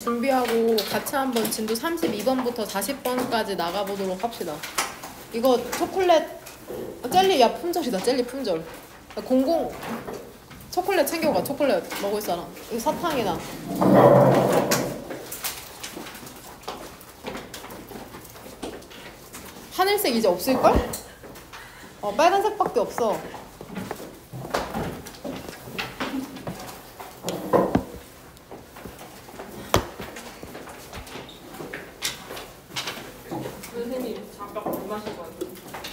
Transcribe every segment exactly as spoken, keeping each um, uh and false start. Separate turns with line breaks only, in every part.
준비하고 같이 한번 진도 삼십이 번부터 사십 번까지 나가보도록 합시다. 이거 초콜릿 젤리 야 품절이다. 젤리 품절. 공공 초콜릿 챙겨가. 초콜릿 먹을 사람. 이거 사탕이다. 하늘색 이제 없을걸? 어 빨간색밖에 없어.
선생님 잠깐 물 마실 거 같아요.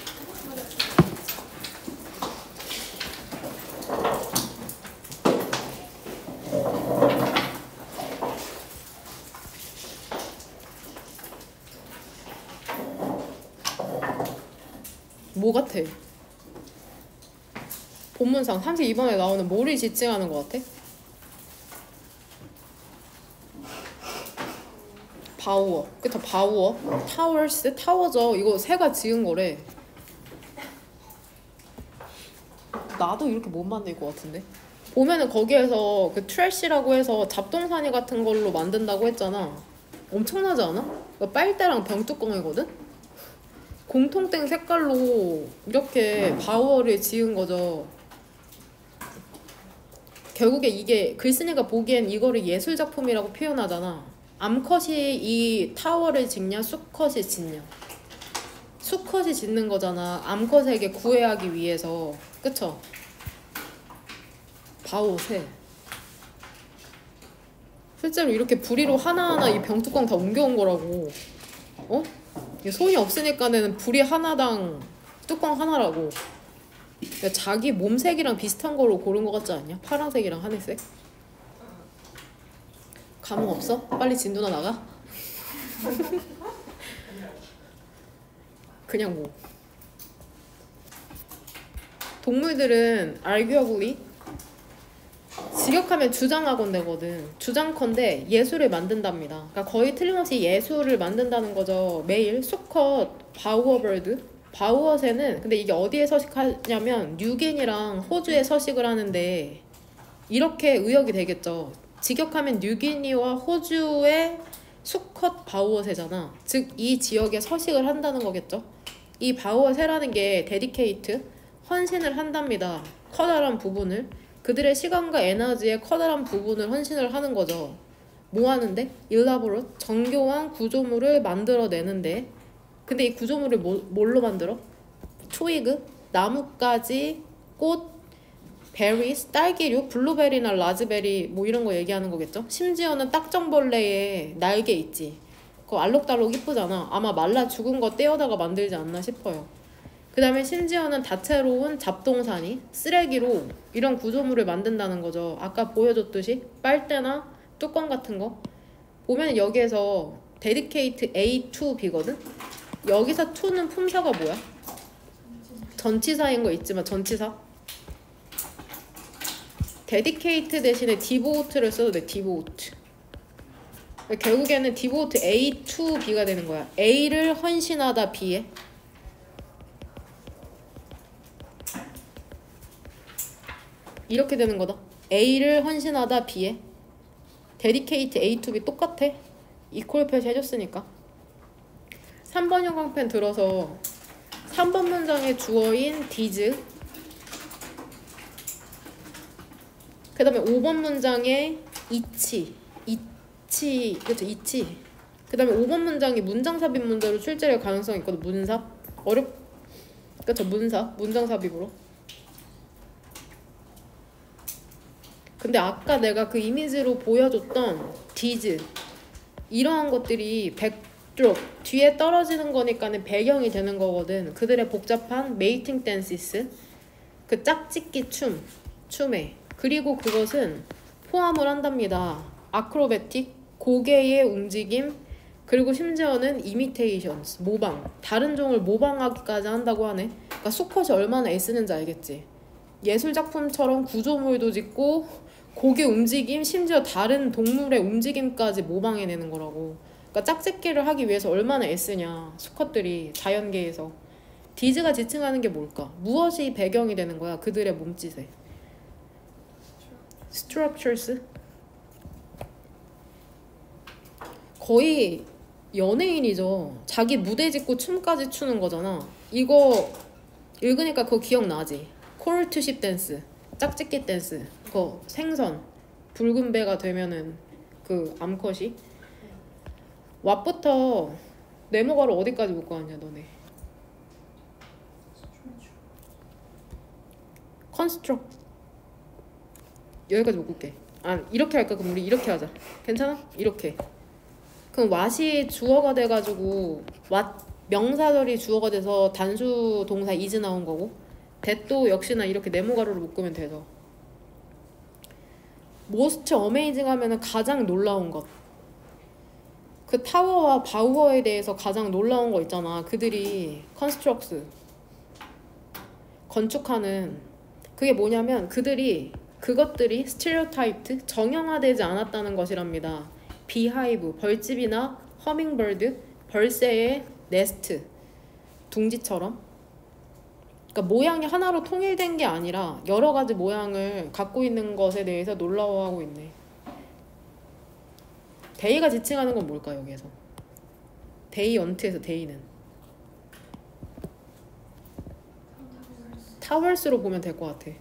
뭐 같아? 본문상 삼십이 번에 나오는 뭐를 지칭하는 것 같아? 바우어. 그쵸, 바우어. 타워스, 타워죠. 이거 새가 지은 거래. 나도 이렇게 못 만들 것 같은데? 보면은 거기에서 그 트래쉬라고 해서 잡동사니 같은 걸로 만든다고 했잖아. 엄청나지 않아? 이거 빨대랑 병뚜껑이거든? 공통된 색깔로 이렇게 바우어를 지은 거죠. 결국에 이게 글쓴이가 보기엔 이거를 예술작품이라고 표현하잖아. 암컷이 이 타워를 짓냐 수컷이 짓냐. 수컷이 짓는 거잖아. 암컷에게 구애하기 위해서. 그쵸? 바우어 새. 실제로 이렇게 부리로 하나하나 이 병뚜껑 다 옮겨온 거라고. 어? 손이 없으니까는 부리 하나당 뚜껑 하나라고. 자기 몸색이랑 비슷한 거로 고른 거 같지 않냐? 파란색이랑 하늘색. 감흥 없어? 빨리 진도나 나가? 그냥 뭐 동물들은 arguably 직역하면 주장하건 되거든. 주장컨대 예술을 만든답니다. 그러니까 거의 틀림없이 예술을 만든다는 거죠. 매일 수컷 바우어버드 바우어새는 근데 이게 어디에 서식하냐면 뉴기니랑 호주에 서식을 하는데 이렇게 의역이 되겠죠. 직역하면 뉴기니와 호주의 수컷 바우어새잖아. 즉 이 지역에 서식을 한다는 거겠죠. 이 바우어새라는 게 데디케이트 헌신을 한답니다. 커다란 부분을 그들의 시간과 에너지의 커다란 부분을 헌신을 하는 거죠. 뭐 하는데? 일라보로 정교한 구조물을 만들어내는데 근데 이 구조물을 뭐, 뭘로 만들어? 트위그, 나뭇가지, 꽃, 베리스, 딸기류, 블루베리나 라즈베리 뭐 이런 거 얘기하는 거겠죠? 심지어는 딱정벌레의 날개 있지. 그거 알록달록 이쁘잖아. 아마 말라 죽은 거 떼어다가 만들지 않나 싶어요. 그 다음에 심지어는 다채로운 잡동사니, 쓰레기로 이런 구조물을 만든다는 거죠. 아까 보여줬듯이 빨대나 뚜껑 같은 거. 보면 여기에서 dedicate A to B거든? 여기서 to는 품사가 뭐야? 전치사인 거 있지만 전치사? dedicate 대신에 devote를 써도 돼. devote. 결국에는 devote A to B가 되는 거야. A를 헌신하다 B에. 이렇게 되는 거다. A를 헌신하다 B에. dedicate A to B 똑같아. 이퀄 표시 해줬으니까. 삼 번 형광펜 들어서 삼 번 문장의 주어인 did 그 다음에 오 번 문장에 이치 이치 그쵸 이치 그 다음에 오 번 문장이 문장삽입 문제로 출제될 가능성이 있거든. 문삽 어렵 그쵸 문삽 문장삽입으로. 근데 아까 내가 그 이미지로 보여줬던 did 이러한 것들이 백드롭 뒤에 떨어지는 거니까는 배경이 되는 거거든. 그들의 복잡한 mating dances 그 짝짓기 춤 춤에 그리고 그것은 포함을 한답니다. 아크로베틱 고개의 움직임 그리고 심지어는 imitations 모방 다른 종을 모방하기까지 한다고 하네. 그러니까 수컷이 얼마나 애쓰는지 알겠지. 예술작품처럼 구조물도 짓고 고개 움직임 심지어 다른 동물의 움직임까지 모방해내는 거라고. 그러니까 짝짓기를 하기 위해서 얼마나 애쓰냐 수컷들이 자연계에서. 디즈가 지칭하는 게 뭘까? 무엇이 배경이 되는 거야 그들의 몸짓에? structures 거의 연예인이죠. 자기 무대 짓고 춤까지 추는 거잖아. 이거 읽으니까 그거 기억나지? 콜투십 댄스, 짝짓기 댄스, 그거 생선, 붉은 배가 되면은 그 암컷이 왓부터 네모가로 어디까지 묶어 왔냐 너네? 컨스트럭 여기까지 묶을게. 아 이렇게 할까? 그럼 우리 이렇게 하자. 괜찮아? 이렇게. 그럼 왓이 주어가 돼가지고 왓 명사절이 주어가 돼서 단수 동사 is 나온 거고 that도 역시나 이렇게 네모가로로 묶으면 되죠. most amazing 하면은 가장 놀라운 것. 그 타워와 바우어에 대해서 가장 놀라운 거 있잖아. 그들이 constructs 건축하는 그게 뭐냐면 그들이 그것들이 stereotyped 정형화되지 않았다는 것이랍니다. 비하이브 벌집이나 허밍버드 벌새의 네스트 둥지처럼 그러니까 모양이 하나로 통일된 게 아니라 여러 가지 모양을 갖고 있는 것에 대해서 놀라워하고 있네. 데이가 지칭하는 건 뭘까 여기에서? 데이 언트에서 데이는 타월스로 보면 될 것 같아.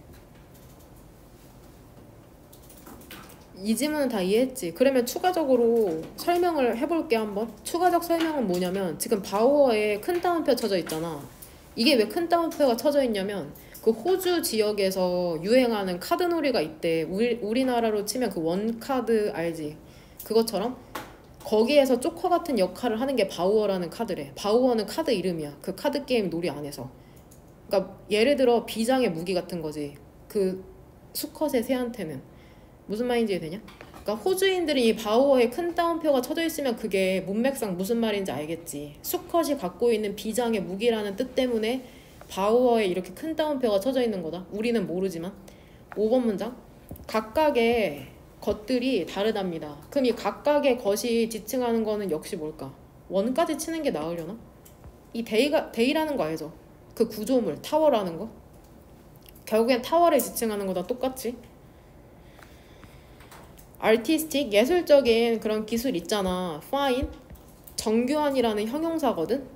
이 지문은 다 이해했지? 그러면 추가적으로 설명을 해볼게 한번. 추가적 설명은 뭐냐면 지금 바우어에 큰 따옴표 쳐져 있잖아. 이게 왜 큰 따옴표가 쳐져 있냐면 그 호주 지역에서 유행하는 카드놀이가 있대. 우리, 우리나라로 치면 그 원카드 알지? 그것처럼 거기에서 조커 같은 역할을 하는 게 바우어라는 카드래. 바우어는 카드 이름이야. 그 카드 게임 놀이 안에서. 그러니까 예를 들어 비장의 무기 같은 거지. 그 수컷의 새한테는. 무슨 말인지 이해되냐? 그러니까 호주인들이 이 바우어에 큰 따옴표가 쳐져 있으면 그게 문맥상 무슨 말인지 알겠지. 수컷이 갖고 있는 비장의 무기라는 뜻 때문에 바우어에 이렇게 큰 따옴표가 쳐져 있는 거다. 우리는 모르지만. 오 번 문장. 각각의 것들이 다르답니다. 그럼 이 각각의 것이 지칭하는 거는 역시 뭘까? 원까지 치는 게 나으려나? 이 데이가, 데이라는 거 알죠? 그 구조물, 타워라는 거. 결국엔 타워를 지칭하는 거다 똑같지? artistic, 예술적인 그런 기술 있잖아. fine, 정교한이라는 형용사거든.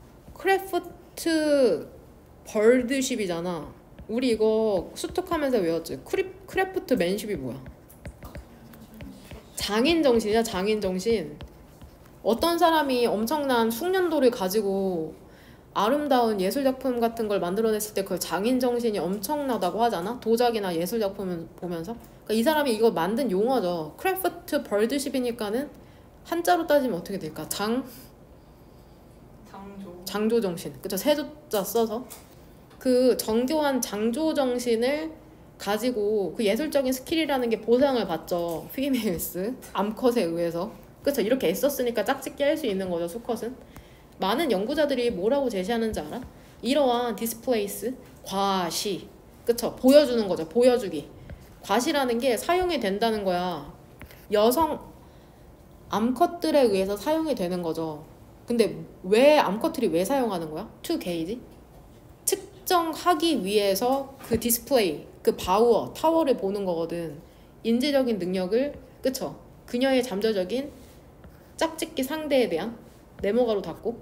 크래프트 벌드십이잖아. 우리 이거 수특하면서 외웠지. 크리, 크래프트 맨십이 뭐야? 장인 정신이야. 장인 정신. 어떤 사람이 엄청난 숙련도를 가지고 아름다운 예술작품 같은 걸 만들어냈을 때 그 장인 정신이 엄청나다고 하잖아. 도자기나 예술작품을 보면서. 그러니까 이 사람이 이거 만든 용어죠. 크래프트 벌드십이니까는 한자로 따지면 어떻게 될까? 장
장조
장조 정신. 그쵸? 세 조자 써서 그 정교한 장조 정신을 가지고 그 예술적인 스킬이라는 게 보상을 받죠. 피메일스 암컷에 의해서. 그쵸? 이렇게 애썼으니까 짝짓기 할 수 있는 거죠. 수컷은. 많은 연구자들이 뭐라고 제시하는지 알아? 이러한 디스플레이스, 과시, 그쵸? 보여주는 거죠. 보여주기. 과시라는 게 사용이 된다는 거야. 여성 암컷들에 의해서 사용이 되는 거죠. 근데 왜 암컷들이 왜 사용하는 거야? to gauge? 측정하기 위해서 그 디스플레이, 그 바우어, 타워를 보는 거거든. 인지적인 능력을, 그쵸? 그녀의 잠재적인 짝짓기 상대에 대한 네모가로 닫고.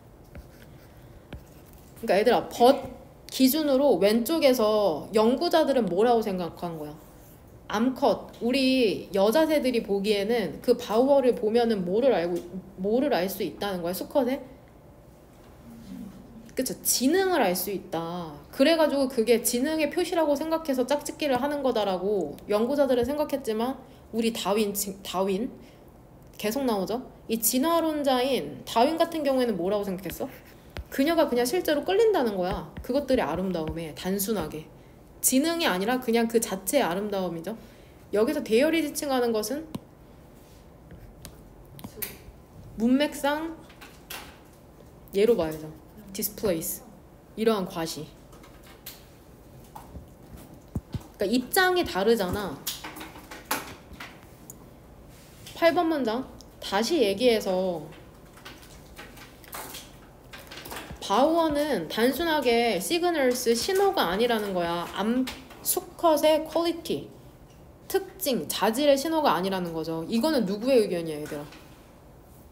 그러니까 얘들아, 벗 기준으로 왼쪽에서 연구자들은 뭐라고 생각한 거야? 암컷, 우리 여자새들이 보기에는 그 바우어를 보면은 뭐를 알고 뭐를 알 수 있다는 거야? 수컷에? 그쵸? 지능을 알 수 있다. 그래가지고 그게 지능의 표시라고 생각해서 짝짓기를 하는 거다라고 연구자들은 생각했지만 우리 다윈 다윈 계속 나오죠? 이 진화론자인 다윈 같은 경우에는 뭐라고 생각했어? 그녀가 그냥 실제로 끌린다는 거야. 그것들의 아름다움에 단순하게. 지능이 아니라 그냥 그 자체의 아름다움이죠. 여기서 대열이 지칭하는 것은 문맥상 예로 봐야죠. 디스플레이스. 이러한 과시. 그러니까 입장이 다르잖아. 팔 번 문장 다시 얘기해서 바우어는 단순하게 시그널스 신호가 아니라는 거야. 암 수컷의 퀄리티, 특징, 자질의 신호가 아니라는 거죠. 이거는 누구의 의견이야 얘들아?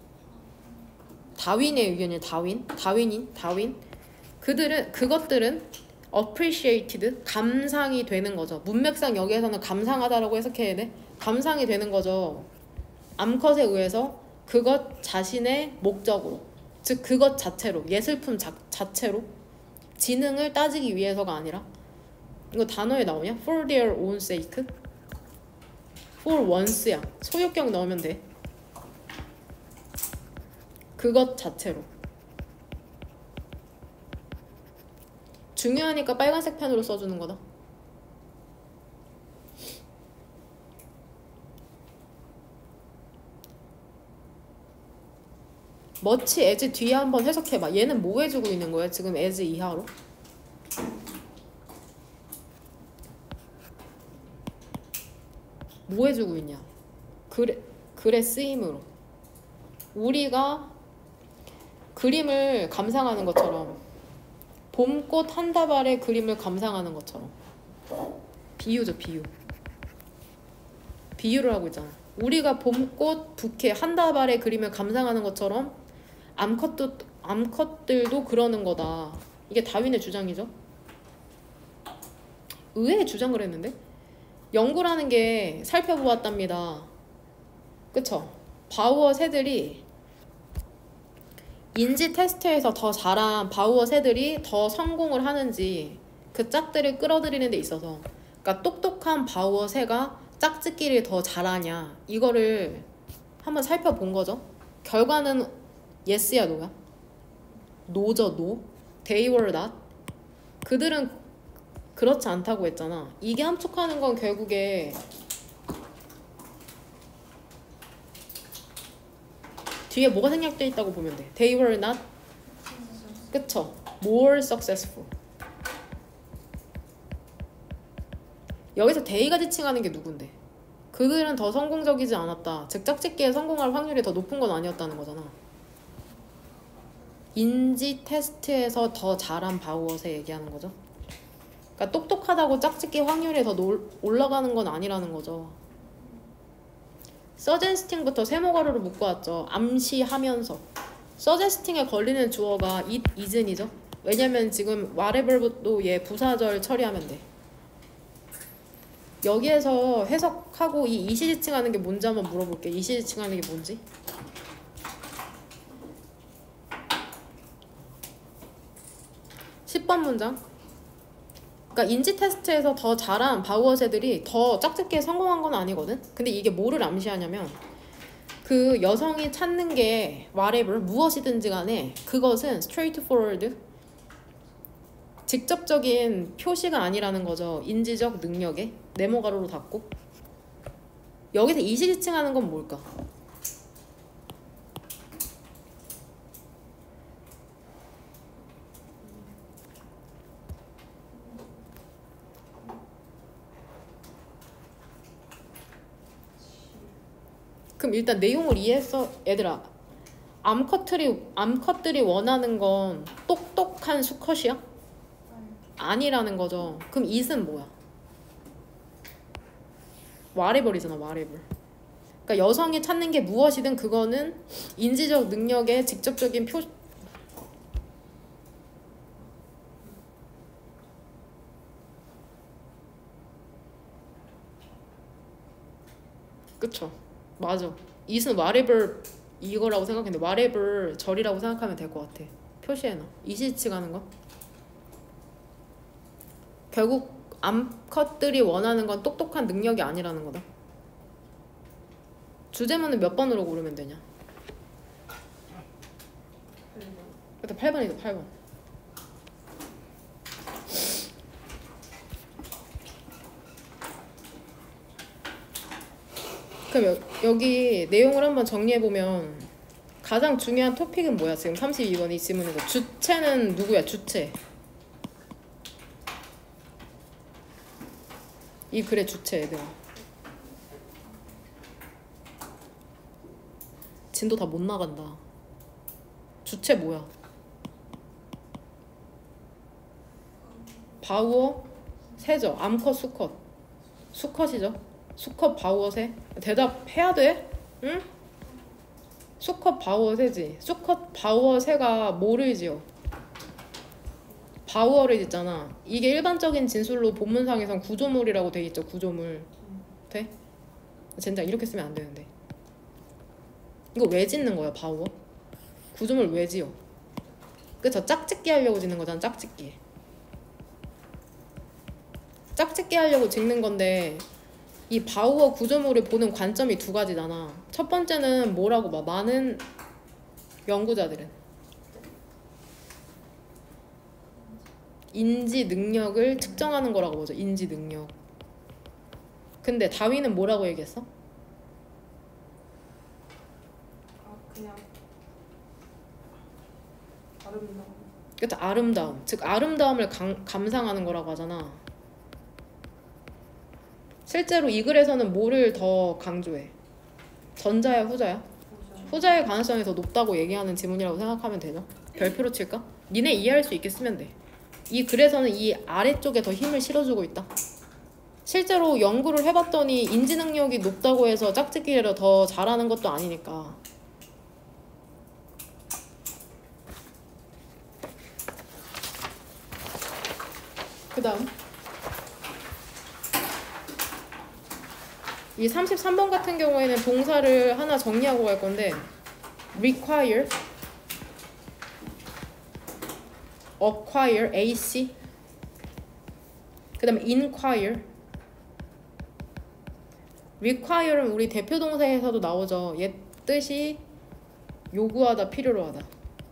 다윈의 의견이 다윈, 다윈인, 다윈. 그들은 그것들은 appreciated, 감상이 되는 거죠. 문맥상 여기에서는 감상하다라고 해석해야 돼. 감상이 되는 거죠. 암컷에 의해서 그것 자신의 목적으로, 즉 그것 자체로, 예술품 자, 자체로 지능을 따지기 위해서가 아니라, 이거 단어에 나오냐? for their own sake, for once야. 소유격 넣으면 돼. 그것 자체로. 중요하니까 빨간색 펜으로 써주는 거다. much as 뒤에 한번 해석해봐. 얘는 뭐 해주고 있는 거야? 지금 as 이하로? 뭐 해주고 있냐? 글에, 글의 쓰임으로. 우리가 그림을 감상하는 것처럼, 봄꽃 한 다발의 그림을 감상하는 것처럼. 비유죠, 비유. 비유를 하고 있잖아. 우리가 봄꽃 부케 한 다발의 그림을 감상하는 것처럼 암컷도, 암컷들도 그러는 거다. 이게 다윈의 주장이죠. 의외의 주장을 했는데? 연구라는 게 살펴보았답니다. 그쵸? 바우어 새들이 인지 테스트에서 더 잘한 바우어 새들이 더 성공을 하는지 그 짝들을 끌어들이는 데 있어서, 그러니까 똑똑한 바우어 새가 짝짓기를 더 잘하냐, 이거를 한번 살펴본 거죠. 결과는 yes야 no야? no죠, no. They were not. 그들은 그렇지 않다고 했잖아. 이게 함축하는 건 결국에 뒤에 뭐가 생략되어 있다고 보면 돼. They were not, 그쵸? More successful. 여기서 they가 지칭하는 게 누군데? 그들은 더 성공적이지 않았다. 즉 짝짓기에 성공할 확률이 더 높은 건 아니었다는 거잖아. 인지 테스트에서 더 잘한 바우어세 얘기하는 거죠. 그러니까 똑똑하다고 짝짓기 확률이 더 놀, 올라가는 건 아니라는 거죠. 서제스팅부터 세모가루를 묶어왔죠. 암시하면서. 서제스팅에 걸리는 주어가 it, isn이죠. 왜냐면 지금 whatever도 얘 부사절 처리하면 돼. 여기에서 해석하고 이 이시지칭하는 게 뭔지 한번 물어볼게. 이시지칭하는 게 뭔지? 십 번 문장. 그러니까 인지 테스트에서 더 잘한 바우어세들이 더 짝짓기에 성공한 건 아니거든. 근데 이게 뭐를 암시하냐면 그 여성이 찾는 게 whatever, 무엇이든지 간에 그것은 straightforward, 직접적인 표시가 아니라는 거죠. 인지적 능력에 네모가루로 닫고. 여기서 이시지칭하는 건 뭘까? 그럼 일단 내용을 이해했어. 얘들아, 암컷들이, 암컷들이 원하는 건 똑똑한 수컷이야? 아니라는 거죠. 그럼 it은 뭐야? whatever이잖아, whatever. 그러니까 여성이 찾는 게 무엇이든 그거는 인지적 능력의 직접적인 표. 그쵸? 맞아. it은 whatever 이거라고 생각했는데 whatever 절이라고 생각하면 될 것 같아. 표시해놔. 이시지칭하는 거. 결국 암컷들이 원하는 건 똑똑한 능력이 아니라는 거다. 주제문은 몇 번으로 고르면 되냐? 일단 팔 번이다. 팔 번. 그럼 여, 여기 내용을 한번 정리해보면 가장 중요한 토픽은 뭐야? 지금 삼십이 번 이 질문에서 주체는 누구야? 주체. 이 글의 주체 얘들아. 진도 다 못 나간다. 주체 뭐야? 바우어 새죠. 암컷 수컷. 수컷이죠. 수컷 바우어 새. 대답해야 돼? 응? 수컷 바우어새지. 수컷 바우어새가 뭐를 지어? 바우어를 짓잖아. 이게 일반적인 진술로 본문상에선 구조물이라고 돼 있죠. 구조물. 돼? 젠장 이렇게 쓰면 안 되는데. 이거 왜 짓는 거야, 바우어? 구조물 왜 지어? 그쵸? 짝짓기 하려고 짓는 거잖아, 짝짓기. 짝짓기 하려고 짓는 건데 이 바우어 구조물을 보는 관점이 두 가지잖아. 첫 번째는 뭐라고 봐? 많은 연구자들은 인지 능력을 측정하는 거라고 보죠. 인지 능력. 근데 다윈은 뭐라고 얘기했어?
아 그냥 아름다운.
그쵸? 아름다움. 즉 아름다움을 감, 감상하는 거라고 하잖아. 실제로 이 글에서는 뭐를 더 강조해? 전자야 후자야? 후자의 가능성이 더 높다고 얘기하는 지문이라고 생각하면 되죠. 별표로 칠까? 니네 이해할 수 있게 쓰면 돼. 이 글에서는 이 아래쪽에 더 힘을 실어주고 있다. 실제로 연구를 해봤더니 인지 능력이 높다고 해서 짝짓기를 더 잘하는 것도 아니니까. 그 다음 이 삼십삼 번 같은 경우에는 동사를 하나 정리하고 갈 건데 require, acquire, ac 그 다음에 inquire. require는 우리 대표 동사에서도 나오죠. 얘 뜻이 요구하다, 필요로 하다.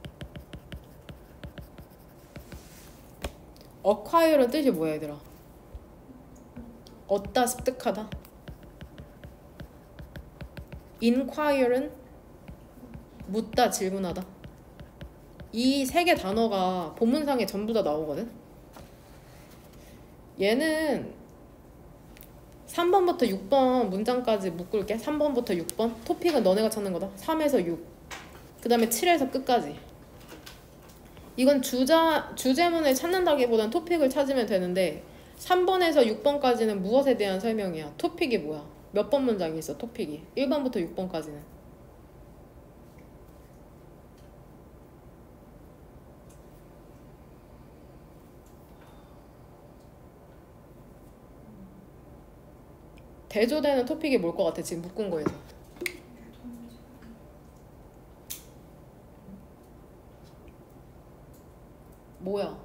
acquire는 뜻이 뭐야 얘들아? 얻다, 습득하다. inquire는 묻다, 질문하다. 이 세 개 단어가 본문상에 전부 다 나오거든. 얘는 삼 번부터 육 번 문장까지 묶을게. 삼 번부터 육 번. 토픽은 너네가 찾는 거다. 삼에서 육. 그 다음에 칠에서 끝까지. 이건 주자, 주제문을 찾는다기보단 토픽을 찾으면 되는데 삼 번에서 육 번까지는 무엇에 대한 설명이야. 토픽이 뭐야? 몇 번 문장이 있어, 토픽이. 일 번부터 육 번까지는. 대조되는 토픽이 뭘 것 같아, 지금 묶은 거에서? 뭐야?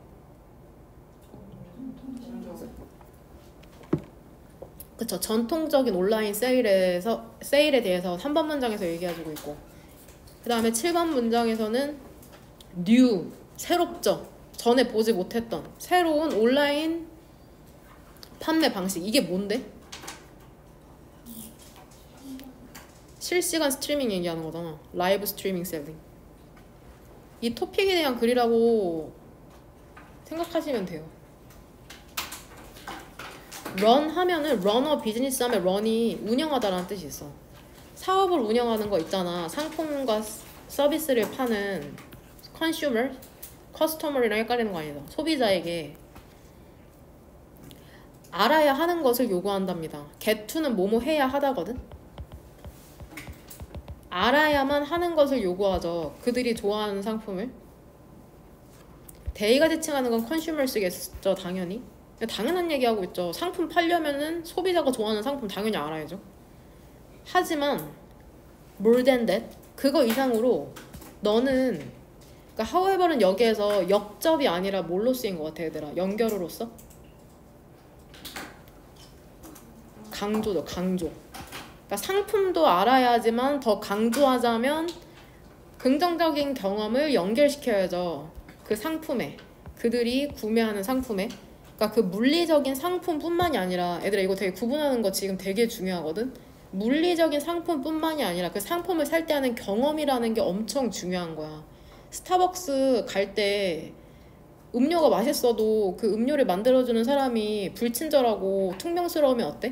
그쵸. 전통적인 온라인 세일에서, 세일에 대해서 삼 번 문장에서 얘기해주고 있고, 그 다음에 칠 번 문장에서는 new, 새롭죠. 전에 보지 못했던 새로운 온라인 판매 방식. 이게 뭔데? 실시간 스트리밍 얘기하는 거잖아. 라이브 스트리밍 셀링. 이 토픽에 대한 글이라고 생각하시면 돼요. run 하면은 runner 비즈니스 하면 run이 운영하다라는 뜻이 있어. 사업을 운영하는 거 있잖아. 상품과 서비스를 파는 consumer, customer이랑 헷갈리는 거 아니다. 소비자에게 알아야 하는 것을 요구한답니다. get to는 뭐뭐 해야 하다거든. 알아야만 하는 것을 요구하죠. 그들이 좋아하는 상품을. 대의가 지칭하는 건 consumers겠죠, 당연히. 당연한 얘기하고 있죠. 상품 팔려면은 소비자가 좋아하는 상품 당연히 알아야죠. 하지만 more than that, 그거 이상으로 너는, 그러니까 however는 여기에서 역접이 아니라 뭘로 쓰인 것 같아 얘들아? 연결어로서? 강조죠, 강조. 그러니까 상품도 알아야지만 더 강조하자면 긍정적인 경험을 연결시켜야죠. 그 상품에, 그들이 구매하는 상품에. 그러니까 그 물리적인 상품뿐만이 아니라, 얘들아 이거 되게 구분하는 거 지금 되게 중요하거든. 물리적인 상품뿐만이 아니라 그 상품을 살 때 하는 경험이라는 게 엄청 중요한 거야. 스타벅스 갈 때 음료가 맛있어도 그 음료를 만들어주는 사람이 불친절하고 퉁명스러우면 어때?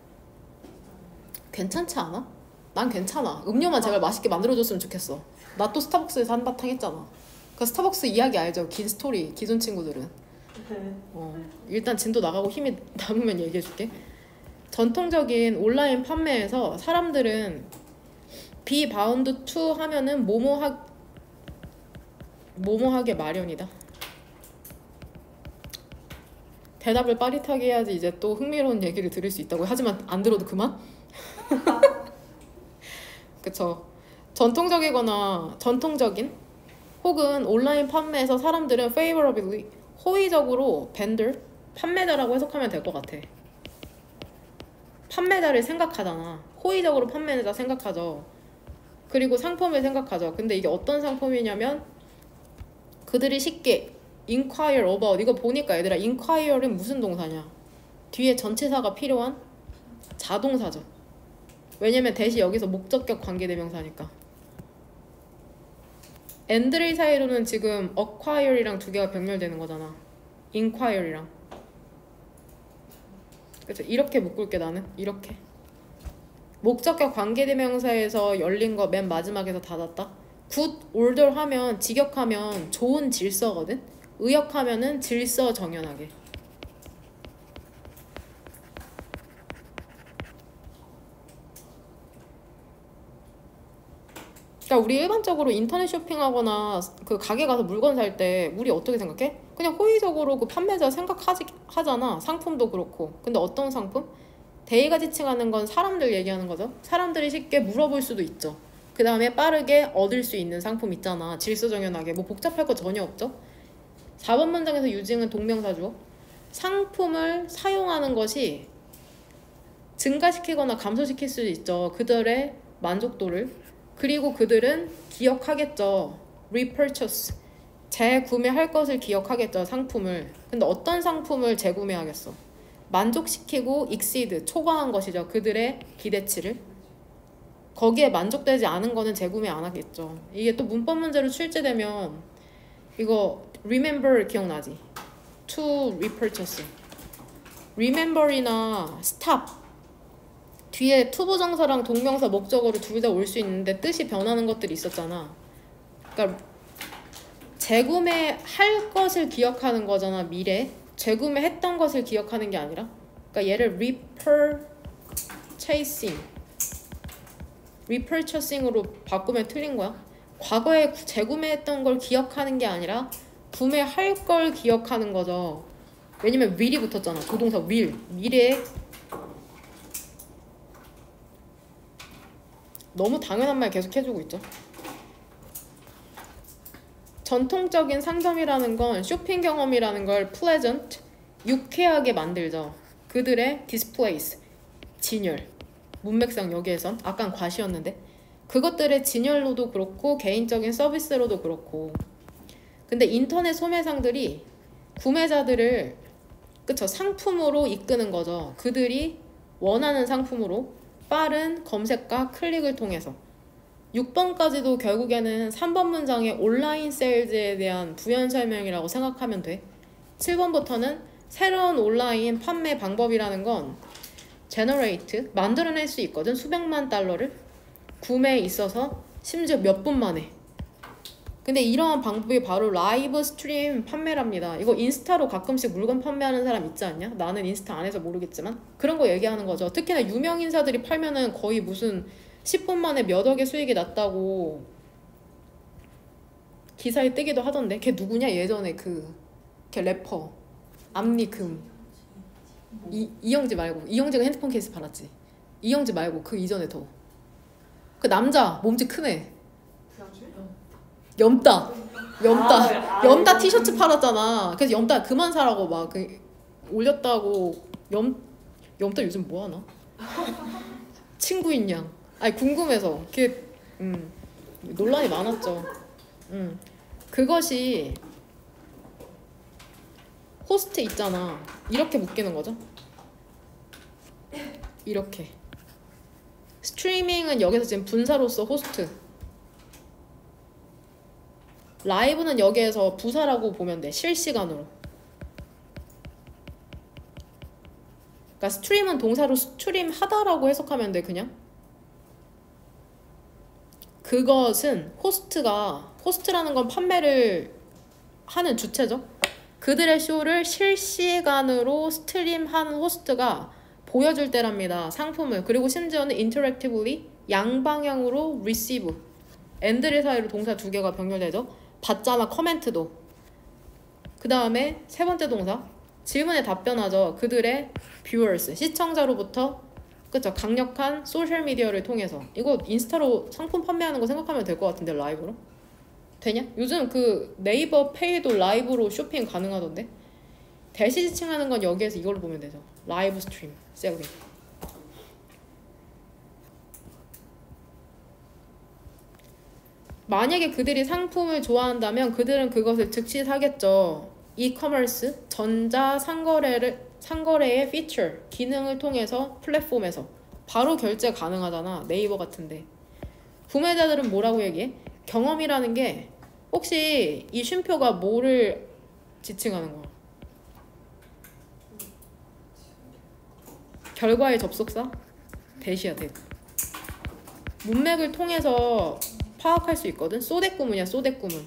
괜찮지 않아? 난 괜찮아. 음료만 제발 맛있게 만들어줬으면 좋겠어. 나 또 스타벅스에서 한바탕 했잖아. 그 스타벅스 이야기 알죠? 긴 스토리, 기존 친구들은. 어, 일단 진도 나가고 힘이 남으면 얘기해줄게. 전통적인 온라인 판매에서 사람들은 be bound to 하면은 뭐뭐하 뭐뭐하게 마련이다. 대답을 빠릿하게 해야지 이제 또 흥미로운 얘기를 들을 수 있다고. 하지만 안 들어도 그만? 그쵸. 전통적이거나 전통적인 혹은 온라인 판매에서 사람들은 favorably 호의적으로 vendor 판매자라고 해석하면 될 것 같아. 판매자를 생각하잖아. 호의적으로 판매자 생각하죠. 그리고 상품을 생각하죠. 근데 이게 어떤 상품이냐면 그들이 쉽게 inquire about 이거 보니까 얘들아 inquire는 무슨 동사냐? 뒤에 전치사가 필요한 자동사죠. 왜냐면 대시 여기서 목적격 관계대명사니까. and를 사이로는 지금 acquire이랑 두 개가 병렬되는 거잖아. inquire이랑. 그래서 이렇게 묶을게 나는. 이렇게. 목적격 관계대명사에서 열린 거 맨 마지막에서 닫았다. good order 하면 직역하면 좋은 질서거든. 의역하면은 질서 정연하게. 그러니까 우리 일반적으로 인터넷 쇼핑하거나 그 가게 가서 물건 살 때 우리 어떻게 생각해? 그냥 호의적으로 그 판매자 생각하지 하잖아. 상품도 그렇고. 근데 어떤 상품? 대의가 지칭하는 건 사람들 얘기하는 거죠. 사람들이 쉽게 물어볼 수도 있죠. 그 다음에 빠르게 얻을 수 있는 상품 있잖아. 질서정연하게. 뭐 복잡할 거 전혀 없죠. 사 번 문장에서 유징은 동명사주어. 상품을 사용하는 것이 증가시키거나 감소시킬 수 있죠. 그들의 만족도를. 그리고 그들은 기억하겠죠. repurchase. 재구매할 것을 기억하겠죠. 상품을. 근데 어떤 상품을 재구매하겠어? 만족시키고 exceed. 초과한 것이죠. 그들의 기대치를. 거기에 만족되지 않은 거는 재구매 안 하겠죠. 이게 또 문법 문제로 출제되면 이거 remember 기억나지? to repurchase. remember이나 stop 뒤에 투부정사랑 동명사 목적어로 둘 다 올 수 있는데 뜻이 변하는 것들이 있었잖아. 그러니까 재구매할 것을 기억하는 거잖아. 미래. 재구매했던 것을 기억하는 게 아니라. 그러니까 얘를 repurchasing repurchasing으로 바꾸면 틀린 거야. 과거에 재구매했던 걸 기억하는 게 아니라 구매할 걸 기억하는 거죠. 왜냐면 will이 붙었잖아. 부동사 will. 미래에 너무 당연한 말 계속 해주고 있죠. 전통적인 상점이라는 건 쇼핑 경험이라는 걸 pleasant, 유쾌하게 만들죠. 그들의 displays, 진열. 문맥상 여기에선 아깐 과시였는데 그것들의 진열로도 그렇고 개인적인 서비스로도 그렇고. 근데 인터넷 소매상들이 구매자들을 그쵸 상품으로 이끄는 거죠. 그들이 원하는 상품으로 빠른 검색과 클릭을 통해서. 육 번까지도 결국에는 삼 번 문장의 온라인 세일즈에 대한 부연 설명이라고 생각하면 돼. 칠 번부터는 새로운 온라인 판매 방법이라는 건 generate, 만들어낼 수 있거든. 수백만 달러를 구매에 있어서 심지어 몇 분 만에. 근데 이러한 방법이 바로 라이브 스트림 판매랍니다. 이거 인스타로 가끔씩 물건 판매하는 사람 있지 않냐? 나는 인스타 안 해서 모르겠지만 그런 거 얘기하는 거죠. 특히나 유명 인사들이 팔면은 거의 무슨 십 분 만에 몇 억의 수익이 났다고 기사에 뜨기도 하던데. 걔 누구냐? 예전에 그 걔 래퍼 암리금 이, 이영지 말고. 이영지가 핸드폰 케이스 팔았지. 이영지 말고 그 이전에 더 그 남자 몸집 크네. 염따 염따 염따 티셔츠 팔았잖아. 그래서 염따 그만 사라고 막 그 올렸다고. 염 염따 요즘 뭐 하나? 친구인 양. 아니 궁금해서. 걔 음, 논란이 많았죠. 음, 그것이 호스트 있잖아. 이렇게 묶이는 거죠. 이렇게. 스트리밍은 여기서 지금 분사로서 호스트. 라이브는 여기에서 부사라고 보면 돼. 실시간으로. 그러니까 스트림은 동사로 스트림 하다라고 해석하면 돼. 그냥. 그것은 호스트가, 호스트라는 건 판매를 하는 주체죠. 그들의 쇼를 실시간으로 스트림한 호스트가 보여줄 때랍니다. 상품을. 그리고 심지어는 interactively 양방향으로 receive. and를 사이로 동사 두 개가 병렬되죠. 받잖아 커멘트도. 그 다음에 세 번째 동사 질문에 답변하죠. 그들의 viewers 시청자로부터 그쵸 강력한 소셜 미디어를 통해서. 이거 인스타로 상품 판매하는 거 생각하면 될 것 같은데 라이브로 되냐? 요즘 그 네이버 페이도 라이브로 쇼핑 가능하던데. 대시 지칭하는 건 여기에서 이걸로 보면 되죠. 라이브 스트림 셀링. 만약에 그들이 상품을 좋아한다면 그들은 그것을 즉시 사겠죠. 이커머스, 전자 상거래를 상거래의 피처, 기능을 통해서 플랫폼에서 바로 결제 가능하잖아. 네이버 같은데. 구매자들은 뭐라고 얘기해? 경험이라는 게 혹시 이 쉼표가 뭐를 지칭하는 거야? 결과의 접속사? 대시야 대. 문맥을 통해서 파악할 수 있거든. 소댓구문이야 소댓구문.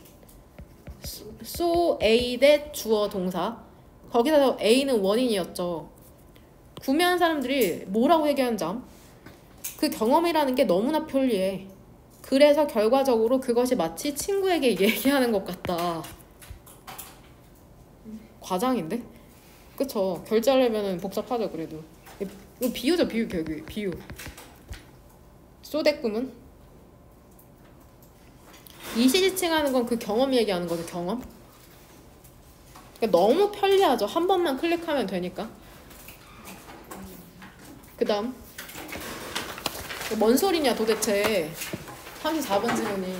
so A 대 주어 동사. 거기서 A는 원인이었죠. 구매한 사람들이 뭐라고 얘기하는지 암? 그 경험이라는 게 너무나 편리해. 그래서 결과적으로 그것이 마치 친구에게 얘기하는 것 같다. 과장인데? 그쵸. 결제하려면 복잡하죠 그래도. 이거 비유죠 비유 비유 비유. 소댓구문. 이시지칭하는 건 그 경험 얘기하는 거죠. 경험. 그러니까 너무 편리하죠. 한 번만 클릭하면 되니까. 그 다음 뭔 소리냐 도대체. 삼십사 번 질문이.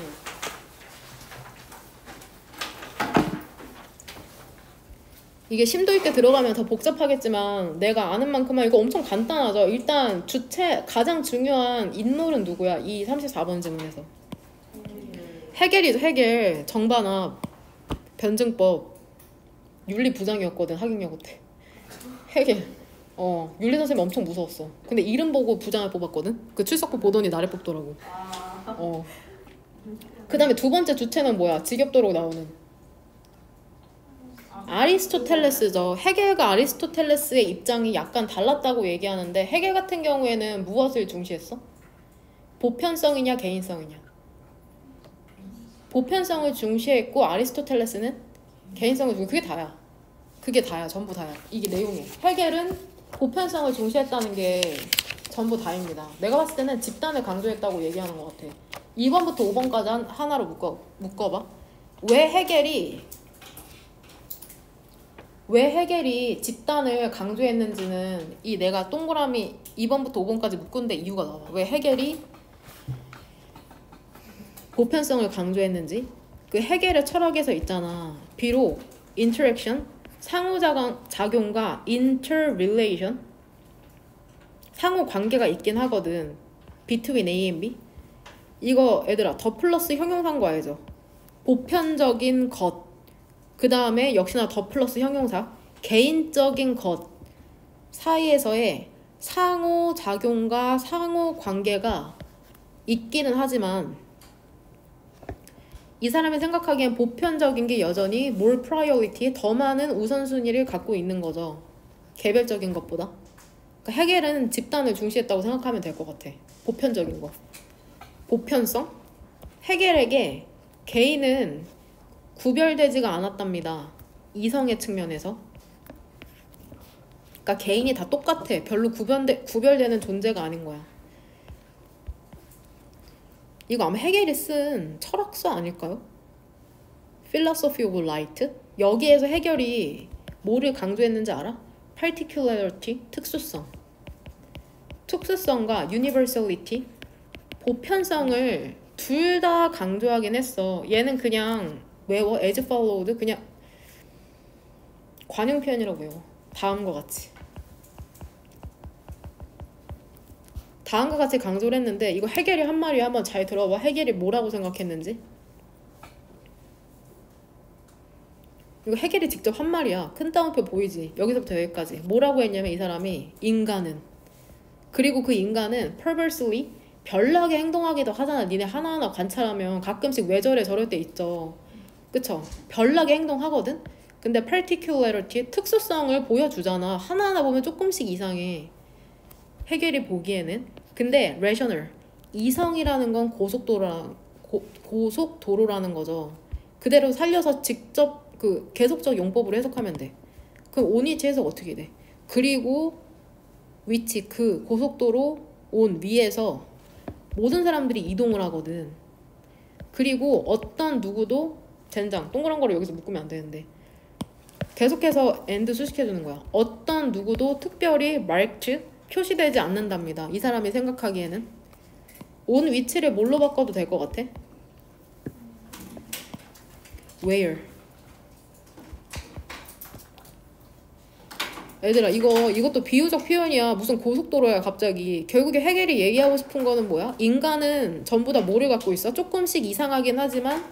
이게 심도 있게 들어가면 더 복잡하겠지만 내가 아는 만큼만 이거 엄청 간단하죠. 일단 주체 가장 중요한 인물은 누구야? 이 삼십사 번 질문에서 해겔이죠. 해겔. 정반합 변증법 윤리부장이었거든 학용여고 때. 해겔. 어 윤리 선생님 엄청 무서웠어. 근데 이름 보고 부장을 뽑았거든. 그 출석부 보더니 나를 뽑더라고. 어. 그 다음에 두 번째 주체는 뭐야? 지겹도록 나오는 아리스토텔레스죠. 해겔과 아리스토텔레스의 입장이 약간 달랐다고 얘기하는데 해겔 같은 경우에는 무엇을 중시했어? 보편성이냐 개인성이냐? 보편성을 중시했고 아리스토텔레스는 개인성을 중시. 그게 다야. 그게 다야. 전부 다야. 이게 내용이. 해겔은 보편성을 중시했다는 게 전부 다입니다. 내가 봤을 때는 집단을 강조했다고 얘기하는 것 같아. 이 번부터 오 번까지 한, 하나로 묶어, 묶어봐. 왜 해겔이 왜 해겔이 집단을 강조했는지는 이 내가 동그라미 이 번부터 오 번까지 묶은 데 이유가 나와. 왜 해겔이 보편성을 강조했는지. 그 해겔의 철학에서 있잖아. 비록 interaction 상호작용과 interrelation 상호 관계가 있긴 하거든. between A and B. 이거 얘들아 더 플러스 형용사인 거 알죠? 보편적인 것. 그 다음에 역시나 더 플러스 형용사. 개인적인 것 사이에서의 상호작용과 상호관계가 있기는 하지만 이 사람이 생각하기엔 보편적인 게 여전히 more priority, 더 많은 우선순위를 갖고 있는 거죠. 개별적인 것보다. 그러니까 해겔은 집단을 중시했다고 생각하면 될 것 같아. 보편적인 거. 보편성? 해겔에게 개인은 구별되지가 않았답니다. 이성의 측면에서. 그러니까 개인이 다 똑같아. 별로 구별되, 구별되는 존재가 아닌 거야. 이거 아마 해겔이 쓴 철학서 아닐까요? Philosophy of Light? 여기에서 해겔이 뭐를 강조했는지 알아? Particularity, 특수성. 특수성과 Universality, 보편성을 둘 다 강조하긴 했어. 얘는 그냥 외워. as followed. 그냥 관용 표현이라고 외워. 다음과 같이. 다음과 같이 강조를 했는데 이거 해겔이 한 말이 한번 잘 들어봐. 해겔이 뭐라고 생각했는지. 이거 해겔이 직접 한 말이야. 큰 따옴표 보이지? 여기서부터 여기까지. 뭐라고 했냐면 이 사람이 인간은 그리고 그 인간은 perversely 별나게 행동하기도 하잖아. 니네 하나하나 관찰하면 가끔씩 왜 저래 저럴 때 있죠. 그쵸? 별나게 행동하거든? 근데 particularity 특수성을 보여주잖아. 하나하나 보면 조금씩 이상해. 해겔이 보기에는. 근데 rational 이성이라는 건 고속도로라, 고, 고속도로라는 거죠. 그대로 살려서 직접 그 계속적 용법으로 해석하면 돼. 그럼 온 위치 해석 어떻게 돼? 그리고 위치 그 고속도로 온 위에서 모든 사람들이 이동을 하거든. 그리고 어떤 누구도 젠장 동그란 거를 여기서 묶으면 안 되는데 계속해서 and 수식해주는 거야. 어떤 누구도 특별히 marked 표시되지 않는답니다. 이 사람이 생각하기에는 온 위치를 뭘로 바꿔도 될 것 같아? where. 얘들아 이거 이것도 비유적 표현이야. 무슨 고속도로야 갑자기. 결국에 해겔이 얘기하고 싶은 거는 뭐야? 인간은 전부 다 뭐를 갖고 있어? 조금씩 이상하긴 하지만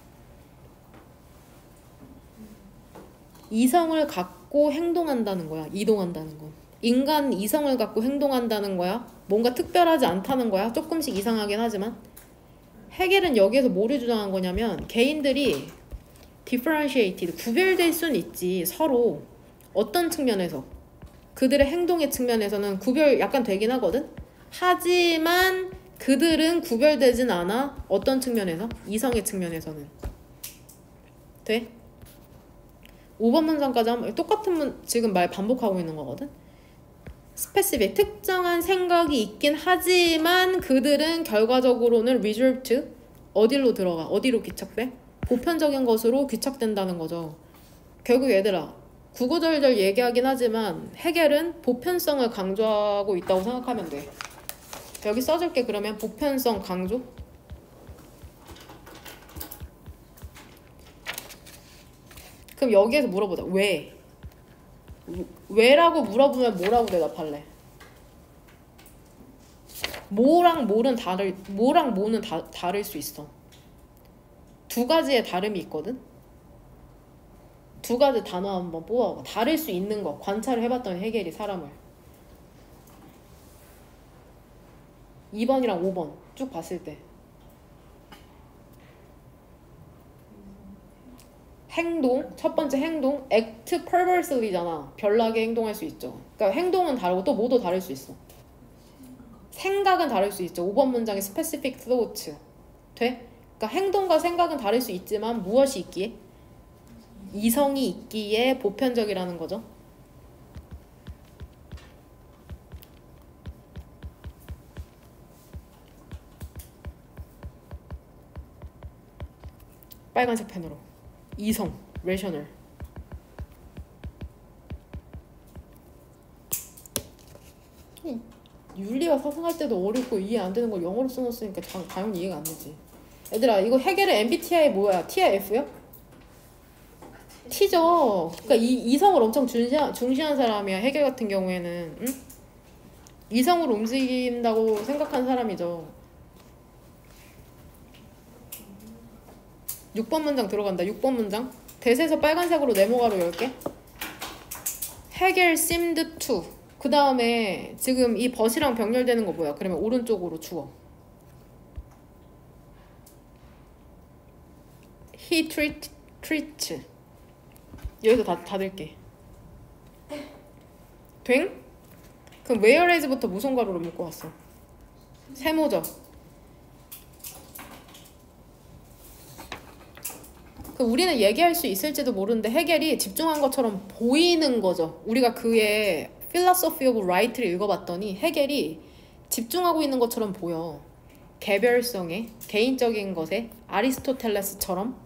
이성을 갖고 행동한다는 거야. 이동한다는 건. 인간 이성을 갖고 행동한다는 거야. 뭔가 특별하지 않다는 거야. 조금씩 이상하긴 하지만. 해겔은 여기에서 뭐를 주장한 거냐면 개인들이 differentiated, 구별될 수는 있지. 서로. 어떤 측면에서? 그들의 행동의 측면에서는 구별 약간 되긴 하거든? 하지만 그들은 구별되진 않아. 어떤 측면에서? 이성의 측면에서는. 돼? 오 번 문장까지 한번 똑같은 문, 지금 말 반복하고 있는 거거든? specific, 특정한 생각이 있긴 하지만 그들은 결과적으로는 reserved to 어디로 들어가? 어디로 귀착돼? 보편적인 것으로 귀착된다는 거죠. 결국 얘들아 구구절절 얘기하긴 하지만 해겔은 보편성을 강조하고 있다고 생각하면 돼. 여기 써줄게. 그러면 보편성 강조. 그럼 여기에서 물어보자. 왜? 왜라고 물어보면 뭐라고 대답할래? 뭐랑 뭐는 다를 뭐랑 뭐는 다, 다를 수 있어. 두 가지의 다름이 있거든. 두 가지 단어 한번 뽑아봐. 다를 수 있는 거. 관찰을 해봤던 해겔이 사람을. 이 번이랑 오 번 쭉 봤을 때. 행동, 첫 번째 행동, act perversely잖아. 별나게 행동할 수 있죠. 그러니까 행동은 다르고 또 뭐도 다를 수 있어. 생각은 다를 수 있죠. 오 번 문장의 specific thoughts. 돼? 그러니까 행동과 생각은 다를 수 있지만 무엇이 있기에? 이성이 있기에 보편적이라는 거죠. 빨간색 펜으로. 이성, rational. 윤리와 사상할 때도 어렵고 이해 안 되는 걸 영어로 써놨으니까 당연히 이해가 안 되지. 얘들아 이거 해겔은 엠비티아이 뭐야? T야 F야? T죠. 그러니까 이, 이성을 엄청 중시한, 중시한 사람이야. 해겔 같은 경우에는. 응? 이성으로 움직인다고 생각한 사람이죠. 육 번 문장 들어간다. 육 번 문장. 대세에서 빨간색으로 네모가로 열게. 해겔 seemed to. 그 다음에 지금 이 벗이랑 병렬되는 거 뭐야? 그러면 오른쪽으로 주어. He treat, treats. 여기서 다 닫을게. 된? 그럼 whereas부터 무슨 가로로 묶고 왔어? 세모죠. 그 우리는 얘기할 수 있을지도 모르는데 해겔이 집중한 것처럼 보이는 거죠. 우리가 그의 Philosophy of Right를 읽어봤더니 해겔이 집중하고 있는 것처럼 보여. 개별성에, 개인적인 것에, 아리스토텔레스처럼.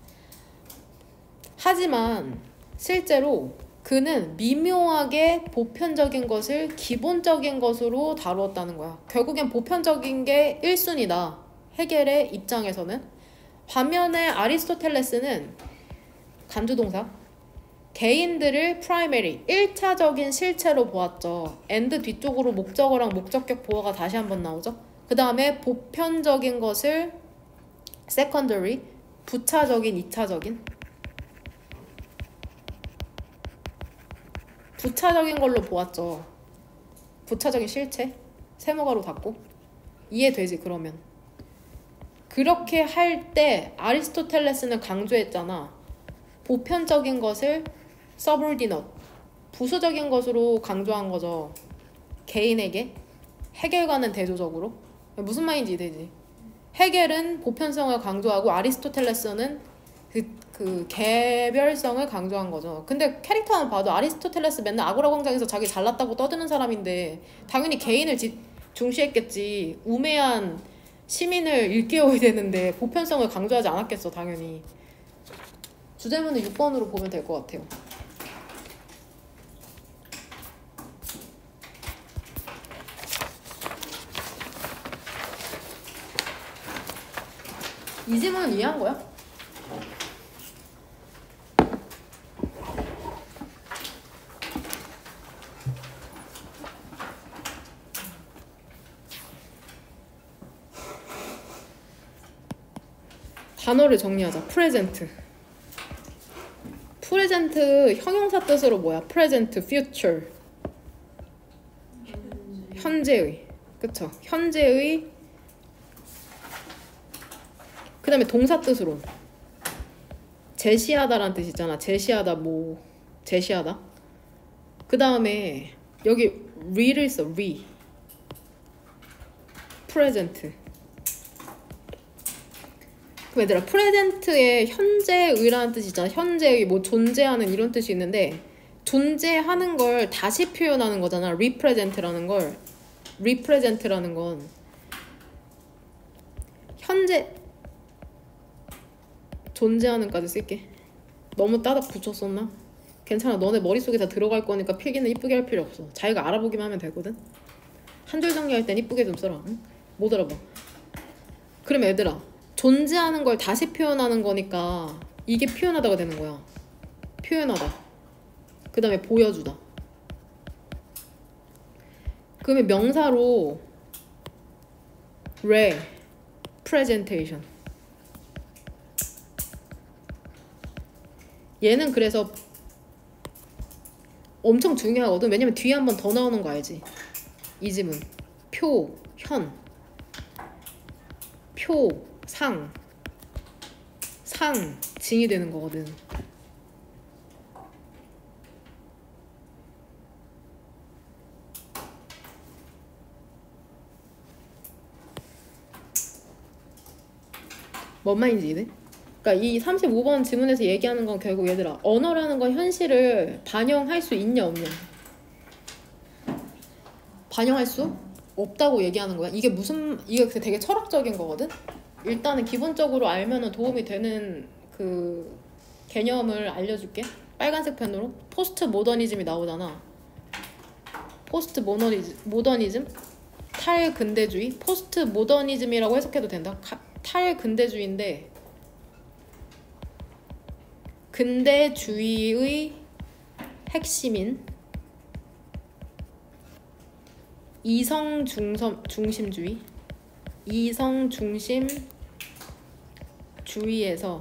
하지만 실제로 그는 미묘하게 보편적인 것을 기본적인 것으로 다루었다는 거야. 결국엔 보편적인 게 일 순위다. 해겔의 입장에서는. 반면에 아리스토텔레스는 간주동사 개인들을 primary 일 차적인 실체로 보았죠. and 뒤쪽으로 목적어랑 목적격 보어가 다시 한번 나오죠. 그 다음에 보편적인 것을 secondary 부차적인 이 차적인 부차적인 걸로 보았죠. 부차적인 실체 세모가로 닫고 이해되지 그러면. 그렇게 할 때 아리스토텔레스는 강조했잖아. 보편적인 것을 subordinate, 부수적인 것으로 강조한 거죠. 개인에게. 해겔과는 대조적으로. 무슨 말인지 되지. 헤겔은 보편성을 강조하고 아리스토텔레스는 그, 그 개별성을 강조한 거죠. 근데 캐릭터만 봐도 아리스토텔레스 맨날 아고라 광장에서 자기 잘났다고 떠드는 사람인데 당연히 개인을 지, 중시했겠지. 우매한 시민을 일깨워야 되는데 보편성을 강조하지 않았겠어. 당연히. 주제문은 육 번으로 보면 될 것 같아요. 이 질문은 이해한 거야? 단어를 정리하자. 프레젠트. 프레젠트 형용사 뜻으로 뭐야? 프레젠트, future. 현재의. 그쵸? 현재의. 그 다음에 동사 뜻으로 제시하다라는 뜻 있잖아. 제시하다 뭐 제시하다. 그 다음에 여기 re를 써. re. present. 그럼 얘들아 프레젠트에 현재의라는 뜻이 있잖아. 현재의 뭐 존재하는 이런 뜻이 있는데 존재하는 걸 다시 표현하는 거잖아. represent라는 걸. represent라는 건 현재 존재하는까지 쓸게. 너무 따닥 붙였었나? 괜찮아. 너네 머릿속에 다 들어갈 거니까 필기는 이쁘게 할 필요 없어. 자기가 알아보기만 하면 되거든. 한 줄 정리할 땐 이쁘게 좀 써라. 응? 못 알아봐. 그럼 얘들아 존재하는 걸 다시 표현하는 거니까 이게 표현하다가 되는 거야. 표현하다. 그 다음에 보여주다. 그러면 명사로 representation. 얘는 그래서 엄청 중요하거든. 왜냐면 뒤에 한 번 더 나오는 거 알지? 이 지문. 표, 현. 표, 상. 상, 징이 되는 거거든. 뭔 말인지 이해? 그러니까 이 삼십오 번 지문에서 얘기하는 건 결국 얘들아 언어라는 건 현실을 반영할 수 있냐 없냐. 반영할 수 없다고 얘기하는 거야. 이게 무슨 이게 되게 철학적인 거거든. 일단은 기본적으로 알면은 도움이 되는 그 개념을 알려줄게. 빨간색 펜으로 포스트 모더니즘이 나오잖아. 포스트 모더니즘, 모더니즘 탈근대주의. 포스트 모더니즘이라고 해석해도 된다. 가, 탈근대주의인데 근대주의의 핵심인 이성 중심, 중심주의, 이성 중심 주의에서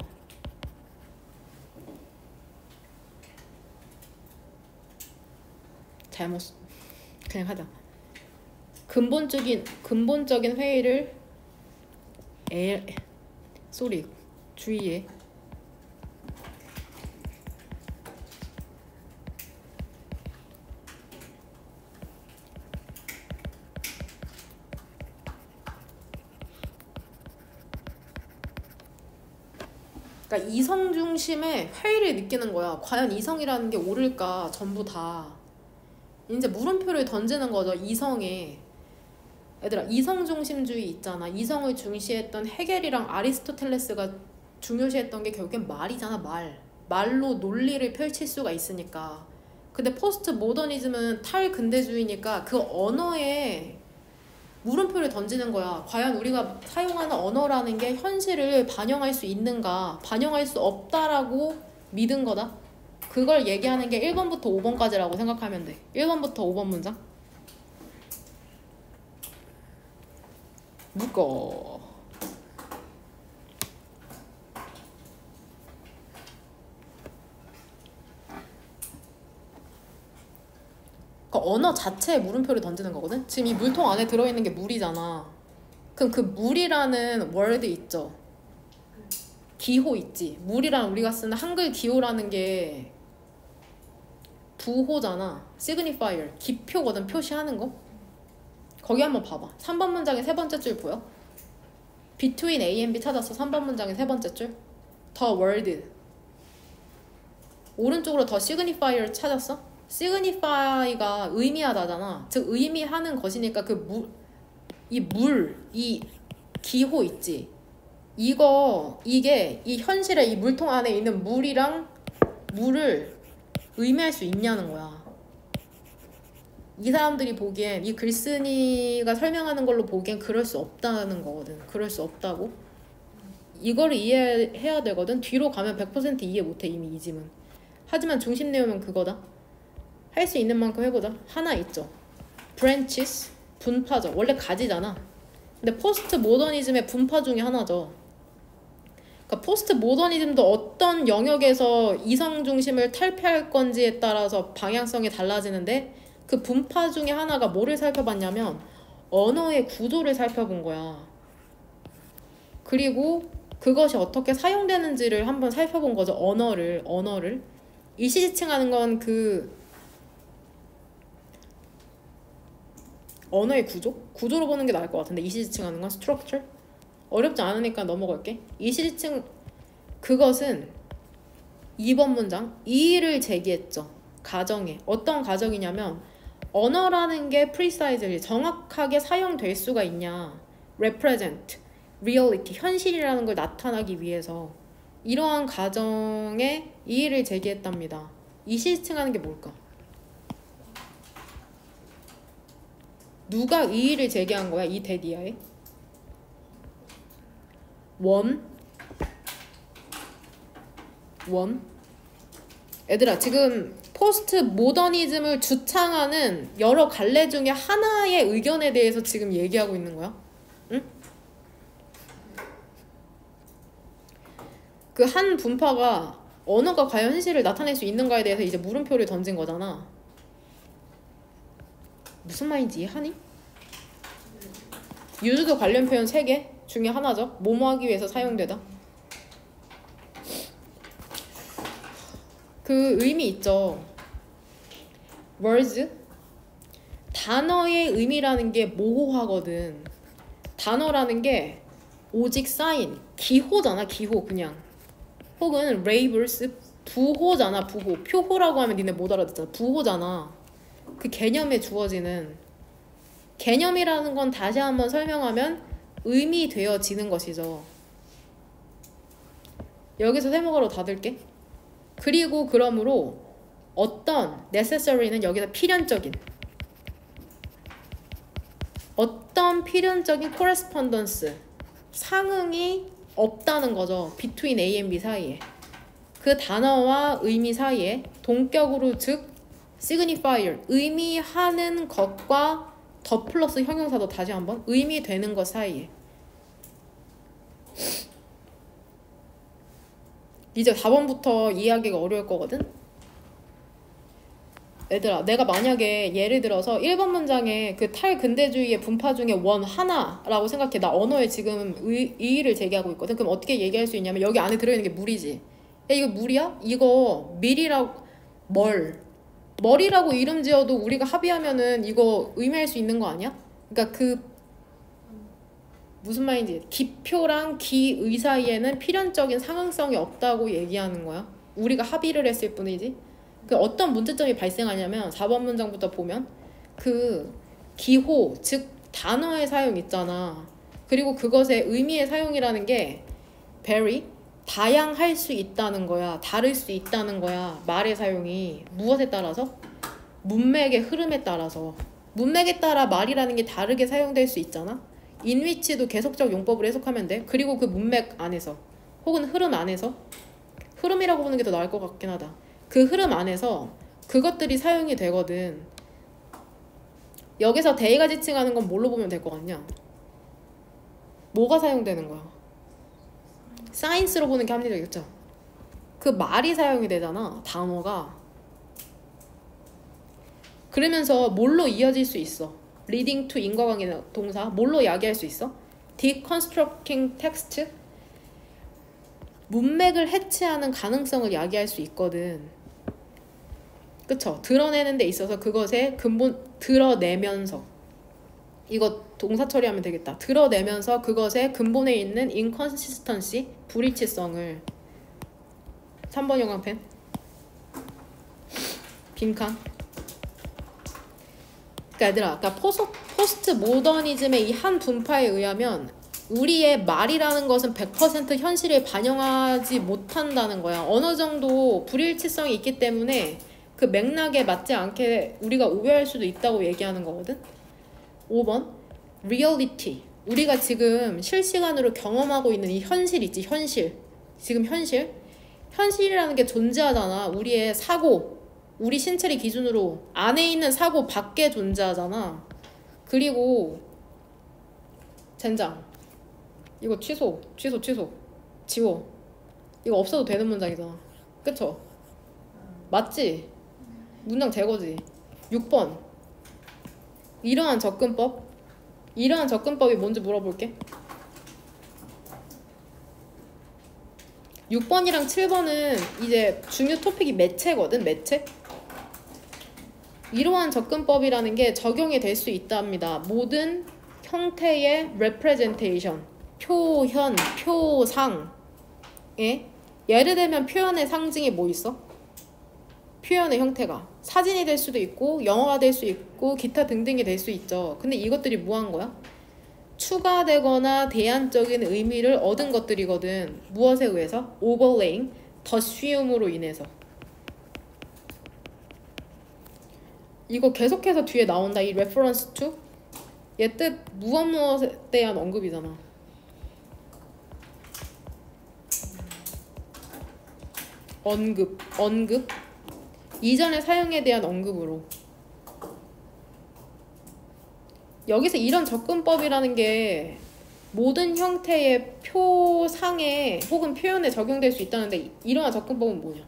잘못 그냥 하자. 근본적인 근본적인 회의를 에 쏘리 주의에 그러니까 이성 중심의 회의를 느끼는 거야. 과연 이성이라는 게 옳을까? 전부 다 이제 물음표를 던지는 거죠. 이성에. 얘들아 이성 중심주의 있잖아. 이성을 중시했던 헤겔이랑 아리스토텔레스가 중요시했던 게 결국엔 말이잖아. 말. 말로 논리를 펼칠 수가 있으니까. 근데 포스트 모더니즘은 탈근대주의니까 그 언어에 물음표를 던지는 거야. 과연 우리가 사용하는 언어라는 게 현실을 반영할 수 있는가, 반영할 수 없다라고 믿은 거다. 그걸 얘기하는 게 일 번부터 오 번까지라고 생각하면 돼. 일 번부터 오 번 문장. 묶어. 그 언어 자체에 물음표를 던지는 거거든. 지금 이 물통 안에 들어있는 게 물이잖아. 그럼 그 물이라는 월드 있죠. 기호 있지. 물이란 우리가 쓰는 한글 기호라는 게 부호잖아. 시그니파이어. 기표거든. 표시하는 거. 거기 한번 봐봐. 삼 번 문장의 세 번째 줄 보여? Between A and B 찾았어. 삼 번 문장의 세 번째 줄. The word. 오른쪽으로 더 signifier를 찾았어? signify가 의미하다잖아. 즉 의미하는 것이니까 그 물, 이 물, 이 기호 있지. 이거 이게 이 현실에 이 물통 안에 있는 물이랑 물을 의미할 수 있냐는 거야. 이 사람들이 보기엔 이 글쓴이가 설명하는 걸로 보기엔 그럴 수 없다는 거거든. 그럴 수 없다고. 이거를 이해해야 되거든. 뒤로 가면 백 퍼센트 이해 못해 이미 이 짐은. 하지만 중심 내용은 그거다. 할 수 있는 만큼 해보자. 하나 있죠. branches, 분파죠. 원래 가지잖아. 근데 포스트 모더니즘의 분파 중에 하나죠. 그러니까 포스트 모더니즘도 어떤 영역에서 이성 중심을 탈피할 건지에 따라서 방향성이 달라지는데 그 분파 중에 하나가 뭐를 살펴봤냐면 언어의 구조를 살펴본 거야. 그리고 그것이 어떻게 사용되는지를 한번 살펴본 거죠. 언어를 언어를 이시지칭하는 건 그 언어의 구조? 구조로 보는 게 나을 것 같은데 이시지칭하는 건 structure? 어렵지 않으니까 넘어갈게. 이시지칭 그것은 이 번 문장 이의를 제기했죠. 가정에. 어떤 가정이냐면 언어라는 게 precisely 정확하게 사용될 수가 있냐. represent, reality, 현실이라는 걸 나타나기 위해서 이러한 가정에 이의를 제기했답니다. 이시지칭하는 게 뭘까? 누가 이의를 제기한 거야? 이 대디아에? 원? 원? 얘들아 지금 포스트 모더니즘을 주창하는 여러 갈래 중에 하나의 의견에 대해서 지금 얘기하고 있는 거야. 응? 그 한 분파가 언어가 과연 현실을 나타낼 수 있는가에 대해서 이제 물음표를 던진 거잖아. 무슨 말인지 이해하니? 유주도 관련 표현 세 개 중에 하나죠. 뭐뭐 하기 위해서 사용되다. 그 의미 있죠. words 단어의 의미라는 게 모호하거든. 단어라는 게 오직 사인 기호잖아. 기호 그냥. 혹은 labels 부호잖아. 부호. 표호라고 하면 니네 못 알아듣잖아. 부호잖아. 그 개념에 주어지는 개념이라는 건 다시 한번 설명하면 의미되어지는 것이죠. 여기서 세모가로 닫을게. 그리고 그러므로 어떤 necessary는 여기서 필연적인 어떤 필연적인 correspondence 상응이 없다는 거죠. between A and B 사이에. 그 단어와 의미 사이에 동격으로 즉 signifier 의미하는 것과 더 플러스 형용사도 다시 한번 의미되는 것 사이에. 이제 사 번부터 이해하기가 어려울 거거든. 얘들아 내가 만약에 예를 들어서 일 번 문장에 그 탈근대주의의 분파 중에 원 하나라고 생각해. 나 언어에 지금 의, 의의를 제기하고 있거든. 그럼 어떻게 얘기할 수 있냐면 여기 안에 들어있는 게 물이지. 야 이거 물이야? 이거 밀이라고 뭘 머리라고 이름 지어도 우리가 합의하면은 이거 의미할 수 있는 거 아니야? 그러니까 그 무슨 말인지 기표랑 기의 사이에는 필연적인 상응성이 없다고 얘기하는 거야. 우리가 합의를 했을 뿐이지. 그 어떤 문제점이 발생하냐면 사 번 문장부터 보면 그 기호 즉 단어의 사용 있잖아. 그리고 그것의 의미의 사용이라는 게 very 다양할 수 있다는 거야. 다를 수 있다는 거야. 말의 사용이 무엇에 따라서? 문맥의 흐름에 따라서. 문맥에 따라 말이라는 게 다르게 사용될 수 있잖아. 인위치도 계속적 용법을 해석하면 돼. 그리고 그 문맥 안에서 혹은 흐름 안에서 흐름이라고 보는 게 더 나을 것 같긴 하다. 그 흐름 안에서 그것들이 사용이 되거든. 여기서 대의가 지칭하는 건 뭘로 보면 될 것 같냐? 뭐가 사용되는 거야? 사인스로 보는 게 합리적이겠죠? 그 말이 사용이 되잖아. 단어가. 그러면서 뭘로 이어질 수 있어? leading to 인과관계 동사 뭘로 야기할 수 있어? deconstructing text 문맥을 해체하는 가능성을 야기할 수 있거든. 그쵸? 드러내는 데 있어서 그것의 근본 드러내면서 이거 동사 처리하면 되겠다. 드러내면서 그것의 근본에 있는 inconsistency, 불일치성을. 삼 번 형광펜. 빈칸. 그러니까 얘들아, 아까 포스, 포스트 모더니즘의 이 한 분파에 의하면 우리의 말이라는 것은 백 퍼센트 현실을 반영하지 못한다는 거야. 어느 정도 불일치성이 있기 때문에 그 맥락에 맞지 않게 우리가 오해할 수도 있다고 얘기하는 거거든. 오 번 reality. 우리가 지금 실시간으로 경험하고 있는 이 현실 있지, 현실. 지금 현실. 현실이라는 게 존재하잖아. 우리의 사고, 우리 신체를 기준으로 안에 있는 사고 밖에 존재하잖아. 그리고 젠장. 이거 취소, 취소, 취소. 지워. 이거 없어도 되는 문장이잖아. 그쵸? 맞지? 문장 제거지. 육 번. 이러한 접근법. 이러한 접근법이 뭔지 물어볼게. 육 번이랑 칠 번은 이제 중요 토픽이 매체거든, 매체. 이러한 접근법이라는 게 적용이 될 수 있답니다. 모든 형태의 representation, 표현, 표상. 예? 예를 들면 표현의 상징이 뭐 있어? 표현의 형태가 사진이 될 수도 있고 영어가 될 수 있고 기타 등등이 될 수 있죠. 근데 이것들이 뭐 한 거야? 추가되거나 대안적인 의미를 얻은 것들이거든. 무엇에 의해서? overlaying, 더 쉬움으로 인해서. 이거 계속해서 뒤에 나온다. 이 reference to 얘 뜻 무엇 무엇에 대한 언급이잖아. 언급, 언급. 이전의 사용에 대한 언급으로. 여기서 이런 접근법이라는 게 모든 형태의 표상에 혹은 표현에 적용될 수 있다는데 이러한 접근법은 뭐냐?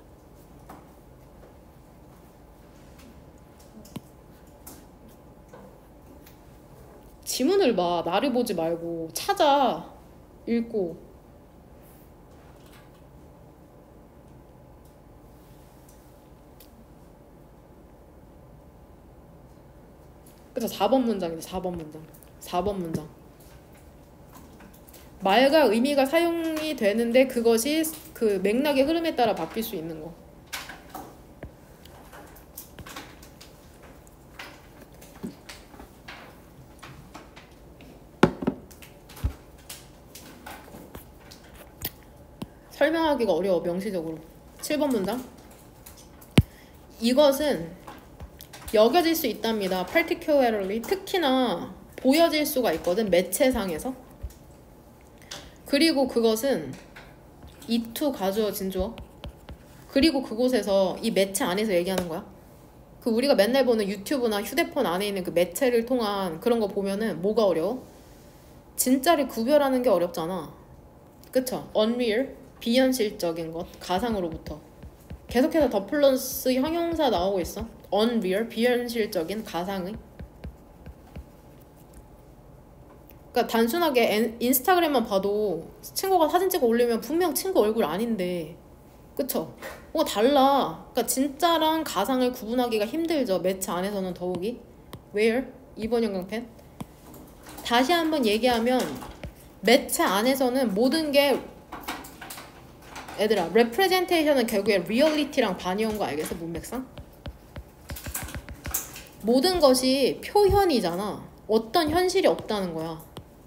지문을 봐. 나를 보지 말고 찾아. 읽고. 그래서 사 번 문장이죠. 사 번 문장. 사 번 문장. 말과 의미가 사용이 되는데 그것이 그 맥락의 흐름에 따라 바뀔 수 있는 거. 설명하기가 어려워, 명시적으로. 칠 번 문장. 이것은 여겨질 수 있답니다. particularly, 특히나 보여질 수가 있거든, 매체상에서. 그리고 그것은 이투 가주어 진주어. 그리고 그곳에서 이 매체 안에서 얘기하는 거야. 그 우리가 맨날 보는 유튜브나 휴대폰 안에 있는 그 매체를 통한 그런 거 보면은 뭐가 어려워? 진짜를 구별하는 게 어렵잖아. 그쵸? unreal, 비현실적인 것, 가상으로부터. 계속해서 더 플러스 형용사 나오고 있어. unreal, 비현실적인, 가상의. 그러니까 단순하게 엔, 인스타그램만 봐도 친구가 사진 찍어 올리면 분명 친구 얼굴 아닌데, 그쵸? 뭐가 달라. 그러니까 진짜랑 가상을 구분하기가 힘들죠. 매체 안에서는 더욱이. where? 이 번 형광펜. 다시 한번 얘기하면 매체 안에서는 모든 게 얘들아, representation은 결국에 reality랑 반이온 거 알겠어? 문맥상? 모든 것이 표현이잖아. 어떤 현실이 없다는 거야.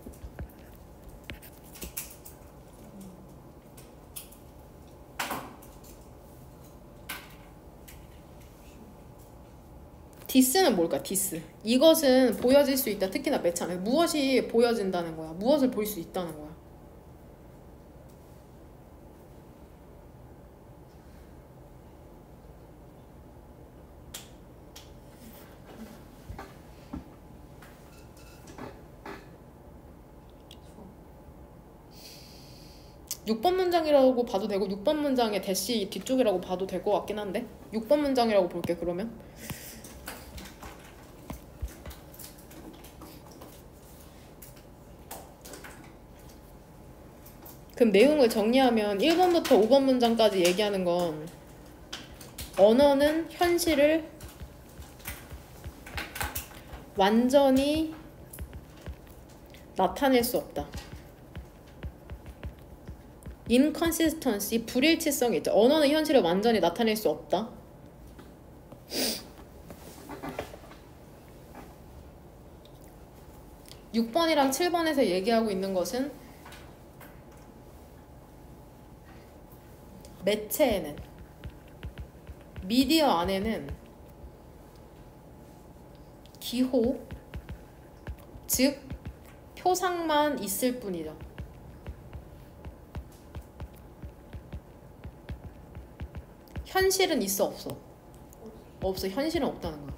디스는 뭘까? 디스. 이것은 보여질 수 있다. 특히나 매체 안에. 무엇이 보여진다는 거야. 무엇을 볼 수 있다는 거야. 육 번 문장이라고 봐도 되고 육 번 문장의 대시 뒤쪽이라고 봐도 될 것 같긴 한데 육 번 문장이라고 볼게. 그러면 그럼 내용을 정리하면 일 번부터 오 번 문장까지 얘기하는 건 언어는 현실을 완전히 나타낼 수 없다. inconsistency, 불일치성이 있죠. 언어는 현실을 완전히 나타낼 수 없다. 육 번이랑 칠 번에서 얘기하고 있는 것은 매체에는, 미디어 안에는 기호, 즉 표상만 있을 뿐이죠. 현실은 있어 없어? 없어. 현실은 없다는 거야.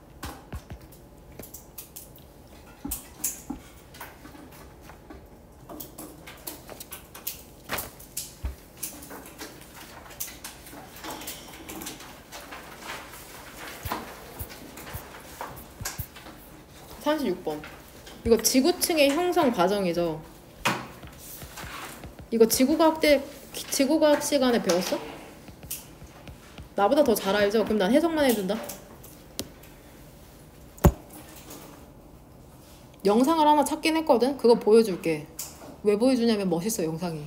삼십육 번. 이거 지구층의 형성 과정이죠. 이거 지구과학 때 지구과학 시간에 배웠어? 나보다 더 잘 알죠? 그럼 난 해석만 해준다. 영상을 하나 찾긴 했거든? 그거 보여줄게. 왜 보여주냐면 멋있어, 영상이.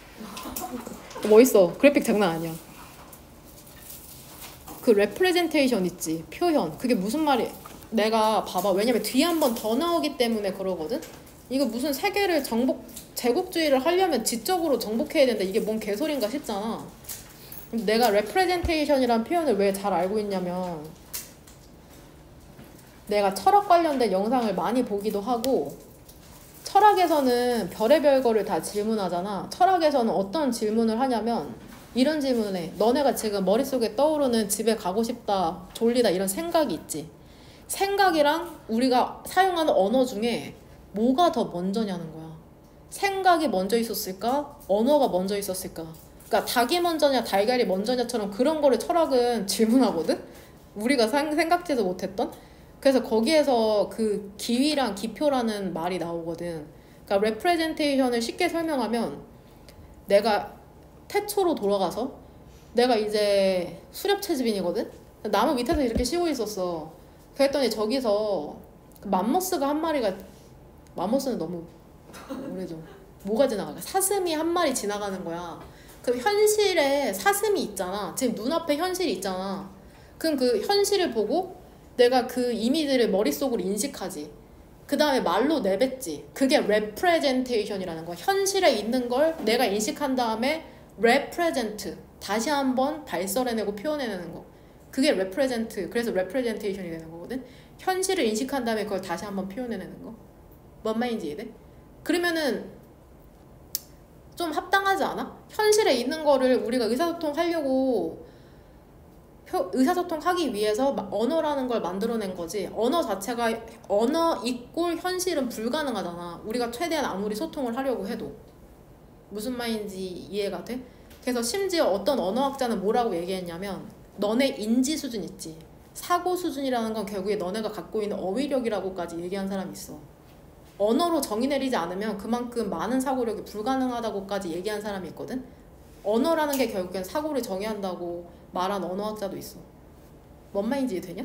멋있어. 그래픽 장난 아니야. 그 레프레젠테이션 있지, 표현. 그게 무슨 말이, 내가 봐봐. 왜냐면 뒤에 한 번 더 나오기 때문에 그러거든? 이거 무슨 세계를 정복, 제국주의를 하려면 지적으로 정복해야 된다. 이게 뭔 개소리인가 싶잖아. 내가 레프레젠테이션이란 표현을 왜 잘 알고 있냐면 내가 철학 관련된 영상을 많이 보기도 하고, 철학에서는 별의별 거를 다 질문하잖아. 철학에서는 어떤 질문을 하냐면 이런 질문을 해. 너네가 지금 머릿속에 떠오르는 집에 가고 싶다, 졸리다 이런 생각이 있지. 생각이랑 우리가 사용하는 언어 중에 뭐가 더 먼저냐는 거야. 생각이 먼저 있었을까? 언어가 먼저 있었을까? 그러니까 닭이 먼저냐 달걀이 먼저냐처럼 그런 거를 철학은 질문하거든? 우리가 생각지도 못했던? 그래서 거기에서 그 기위랑 기표라는 말이 나오거든. 그러니까 레프레젠테이션을 쉽게 설명하면, 내가 태초로 돌아가서 내가 이제 수렵채집인이거든? 나무 밑에서 이렇게 쉬고 있었어. 그랬더니 저기서 맘모스가 한 마리가, 맘모스는 너무 오래죠. 뭐가 지나가? 사슴이 한 마리 지나가는 거야. 그럼 현실에 사슴이 있잖아. 지금 눈앞에 현실이 있잖아. 그럼 그 현실을 보고 내가 그 이미지를 머릿속으로 인식하지. 그 다음에 말로 내뱉지. 그게 representation이라는 거야. 현실에 있는 걸 내가 인식한 다음에 represent, 다시 한번 발설해내고 표현해내는 거. 그게 represent, 그래서 representation이 되는 거거든. 현실을 인식한 다음에 그걸 다시 한번 표현해내는 거. 뭔 말인지 이해돼? 그러면은 좀 합당하지 않아? 현실에 있는 거를 우리가 의사소통 하려고, 의사소통 하기 위해서 언어라는 걸 만들어낸 거지. 언어 자체가, 언어 이꼴 현실은 불가능하잖아. 우리가 최대한 아무리 소통을 하려고 해도. 무슨 말인지 이해가 돼? 그래서 심지어 어떤 언어학자는 뭐라고 얘기했냐면, 너네 인지 수준 있지, 사고 수준이라는 건 결국에 너네가 갖고 있는 어휘력이라고까지 얘기한 사람이 있어. 언어로 정의 내리지 않으면 그만큼 많은 사고력이 불가능하다고까지 얘기한 사람이 있거든. 언어라는 게 결국엔 사고를 정의한다고 말한 언어학자도 있어. 뭔 말인지 되냐?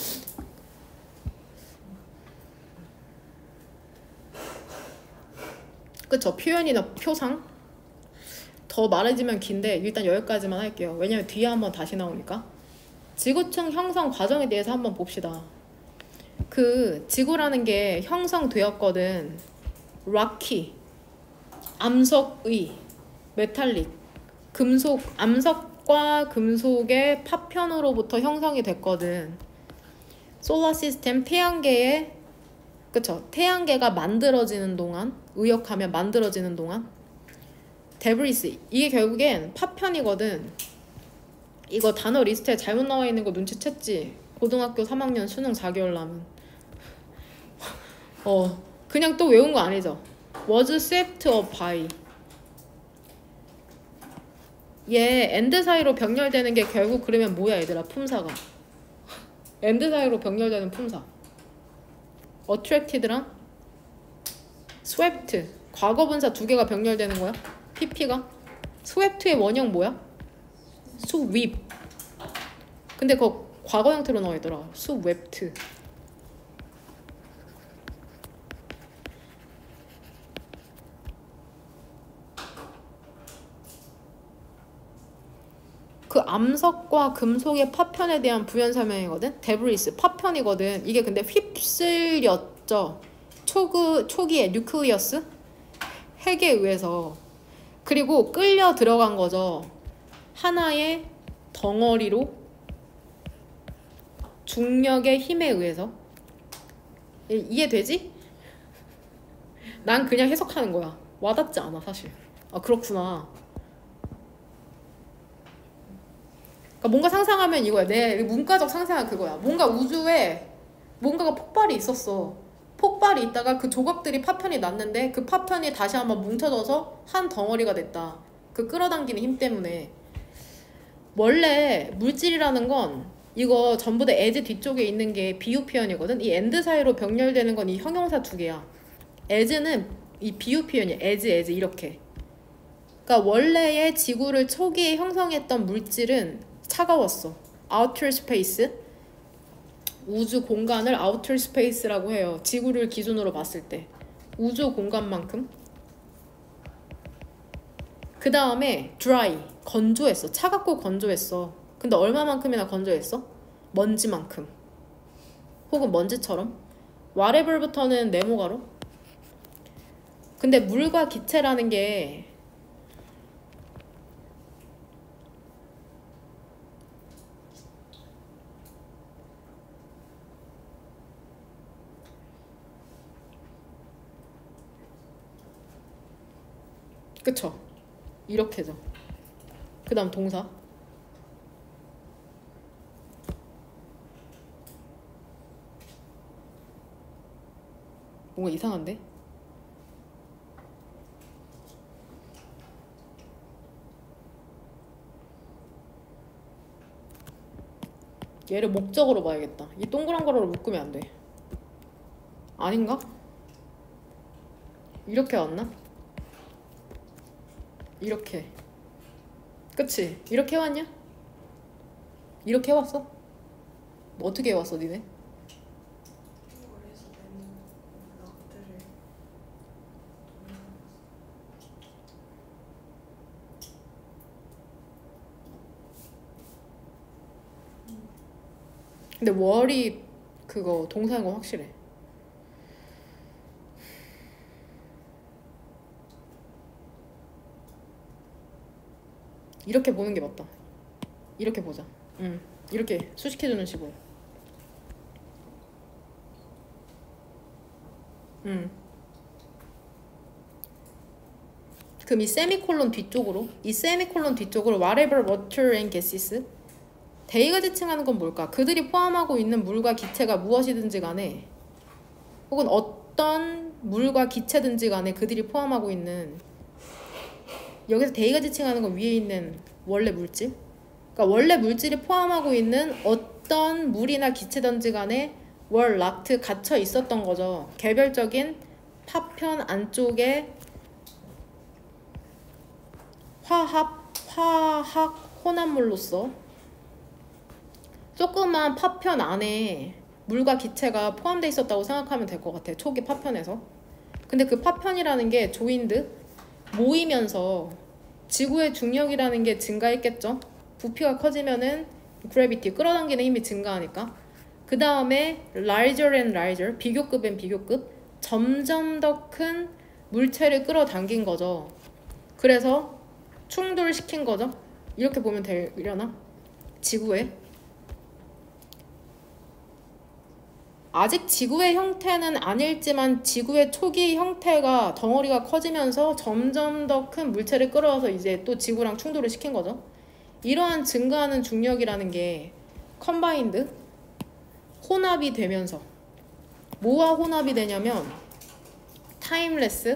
그쵸? 표현이나 표상? 더 말해지면 긴데 일단 여기까지만 할게요. 왜냐면 뒤에 한번 다시 나오니까. 지구층 형성 과정에 대해서 한번 봅시다. 그 지구라는 게 형성되었거든. 락키, 암석의, 메탈릭, 금속, 암석과 금속의 파편으로부터 형성이 됐거든. 솔라 시스템, 태양계에, 그쵸? 태양계가 만들어지는 동안, 의역하면 만들어지는 동안, 데브리스, 이게 결국엔 파편이거든. 이거 단어 리스트에 잘못 나와 있는 거 눈치챘지? 고등학교 삼 학년 수능 사 개월 남은. 어, 그냥 또 외운 거 아니죠? was swept up by. 얘 엔드 사이로 병렬되는 게 결국 그러면 뭐야 얘들아? 품사가. 엔드 사이로 병렬되는 품사. attracted랑 swept, 과거 분사 두 개가 병렬되는 거야. 피피가. swept 의 원형 뭐야? sweep. 근데 그거 과거 형태로 나와 있더라. swept. 그 암석과 금속의 파편에 대한 부연 설명이거든. 데브리스 파편이거든. 이게 근데 휩쓸렸죠. 초그, 초기에 뉴클리어스 핵에 의해서. 그리고 끌려 들어간 거죠. 하나의 덩어리로 중력의 힘에 의해서. 이해되지? 난 그냥 해석하는 거야. 와닿지 않아 사실. 아 그렇구나. 그러니까 뭔가 상상하면 이거야. 내 문과적 상상은 그거야. 뭔가 우주에 뭔가가 폭발이 있었어. 폭발이 있다가 그 조각들이 파편이 났는데 그 파편이 다시 한번 뭉쳐져서 한 덩어리가 됐다. 그 끌어당기는 힘 때문에. 원래 물질이라는 건 이거 전부 다 as 뒤쪽에 있는 게 비유 표현이거든. 이 and 사이로 병렬되는 건 이 형용사 두 개야. as는 이 비유 표현이야. as, as 이렇게. 그러니까 원래의 지구를 초기에 형성했던 물질은 차가웠어. outer space, 우주 공간을 outer space라고 해요. 지구를 기준으로 봤을 때 우주 공간만큼. 그 다음에 dry, 건조했어. 차갑고 건조했어. 근데 얼마만큼이나 건조했어? 먼지만큼. 혹은 먼지처럼. whatever부터는 네모가로. 근데 물과 기체라는 게 그쵸? 이렇게죠. 그 다음 동사. 뭔가 이상한데? 얘를 목적으로 봐야겠다. 이 동그란 거로 묶으면 안 돼. 아닌가? 이렇게 왔나? 이렇게. 그치? 이렇게 해왔냐? 이렇게 해왔어? 뭐 어떻게 해왔어 니네?
머리에서 내는 락들을
근데 월이 그거 동사인 건 확실해. 이렇게 보는 게 맞다. 이렇게 보자. 응. 이렇게 수식해주는 식으로. 응. 그럼 이 세미콜론 뒤쪽으로, 이 세미콜론 뒤쪽으로 whatever water and gases. 대의가 지칭하는 건 뭘까? 그들이 포함하고 있는 물과 기체가 무엇이든지 간에, 혹은 어떤 물과 기체든지 간에 그들이 포함하고 있는, 여기서 대의가 지칭하는 건 위에 있는 원래 물질. 그러니까 원래 물질이 포함하고 있는 어떤 물이나 기체든지 간에 월 락트 갇혀 있었던 거죠. 개별적인 파편 안쪽에 화합, 화학 혼합물로서 조그만 파편 안에 물과 기체가 포함되어 있었다고 생각하면 될 것 같아. 초기 파편에서. 근데 그 파편이라는 게 조인드 모이면서 지구의 중력이라는 게 증가했겠죠. 부피가 커지면은 그래비티, 끌어당기는 힘이 증가하니까. 그 다음에 larger and larger, 비교급 앤 비교급, 점점 더 큰 물체를 끌어당긴 거죠. 그래서 충돌시킨 거죠. 이렇게 보면 되려나? 지구에. 아직 지구의 형태는 아닐지만 지구의 초기 형태가 덩어리가 커지면서 점점 더 큰 물체를 끌어와서 이제 또 지구랑 충돌을 시킨 거죠. 이러한 증가하는 중력이라는 게 컴바인드, 혼합이 되면서 뭐와 혼합이 되냐면 타임레스,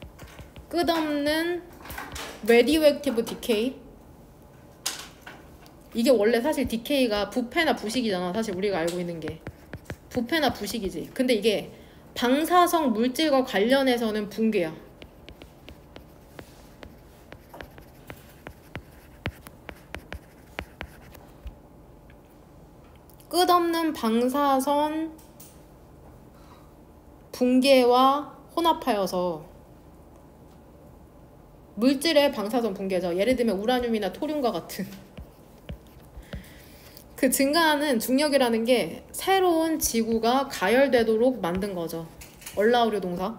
끝없는 레디오액티브 디케이. 이게 원래 사실 디케이가 부패나 부식이잖아. 사실 우리가 알고 있는 게 부패나 부식이지. 근데 이게 방사성 물질과 관련해서는 붕괴야. 끝없는 방사선 붕괴와 혼합하여서 물질의 방사선 붕괴죠. 예를 들면 우라늄이나 토륨과 같은. 그 증가하는 중력이라는 게 새로운 지구가 가열되도록 만든 거죠. 얼라우려 동사.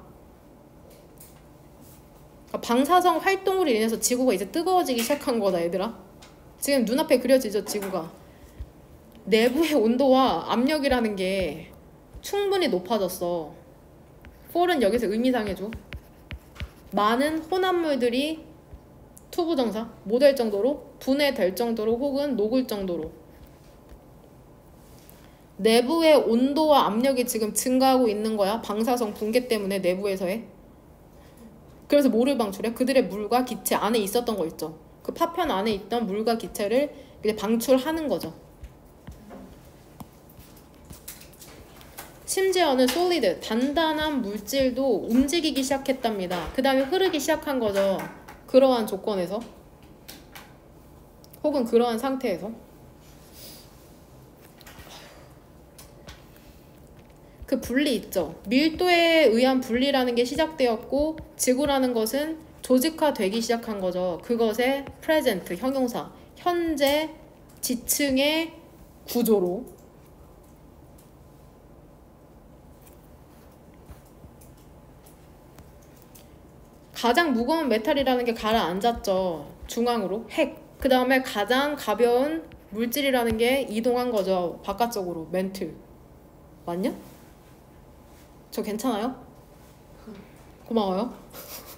그러니까 방사성 활동으로 인해서 지구가 이제 뜨거워지기 시작한 거다, 얘들아. 지금 눈앞에 그려지죠, 지구가. 내부의 온도와 압력이라는 게 충분히 높아졌어. 폴은 여기서 의미상해줘. 많은 혼합물들이 투부정사, 뭐 될 정도로? 분해될 정도로 혹은 녹을 정도로. 내부의 온도와 압력이 지금 증가하고 있는 거야. 방사성 붕괴 때문에 내부에서의. 그래서 뭐를 방출해? 그들의 물과 기체 안에 있었던 거 있죠. 그 파편 안에 있던 물과 기체를 이제 방출하는 거죠. 심지어는 solid, 단단한 물질도 움직이기 시작했답니다. 그 다음에 흐르기 시작한 거죠. 그러한 조건에서 혹은 그러한 상태에서. 그 분리 있죠. 밀도에 의한 분리라는 게 시작되었고 지구라는 것은 조직화되기 시작한 거죠. 그것의 present, 형용사, 현재 지층의 구조로. 가장 무거운 메탈이라는 게 가라앉았죠. 중앙으로. 핵. 그 다음에 가장 가벼운 물질이라는 게 이동한 거죠. 바깥쪽으로. 멘틀. 맞냐? 저 괜찮아요? 고마워요.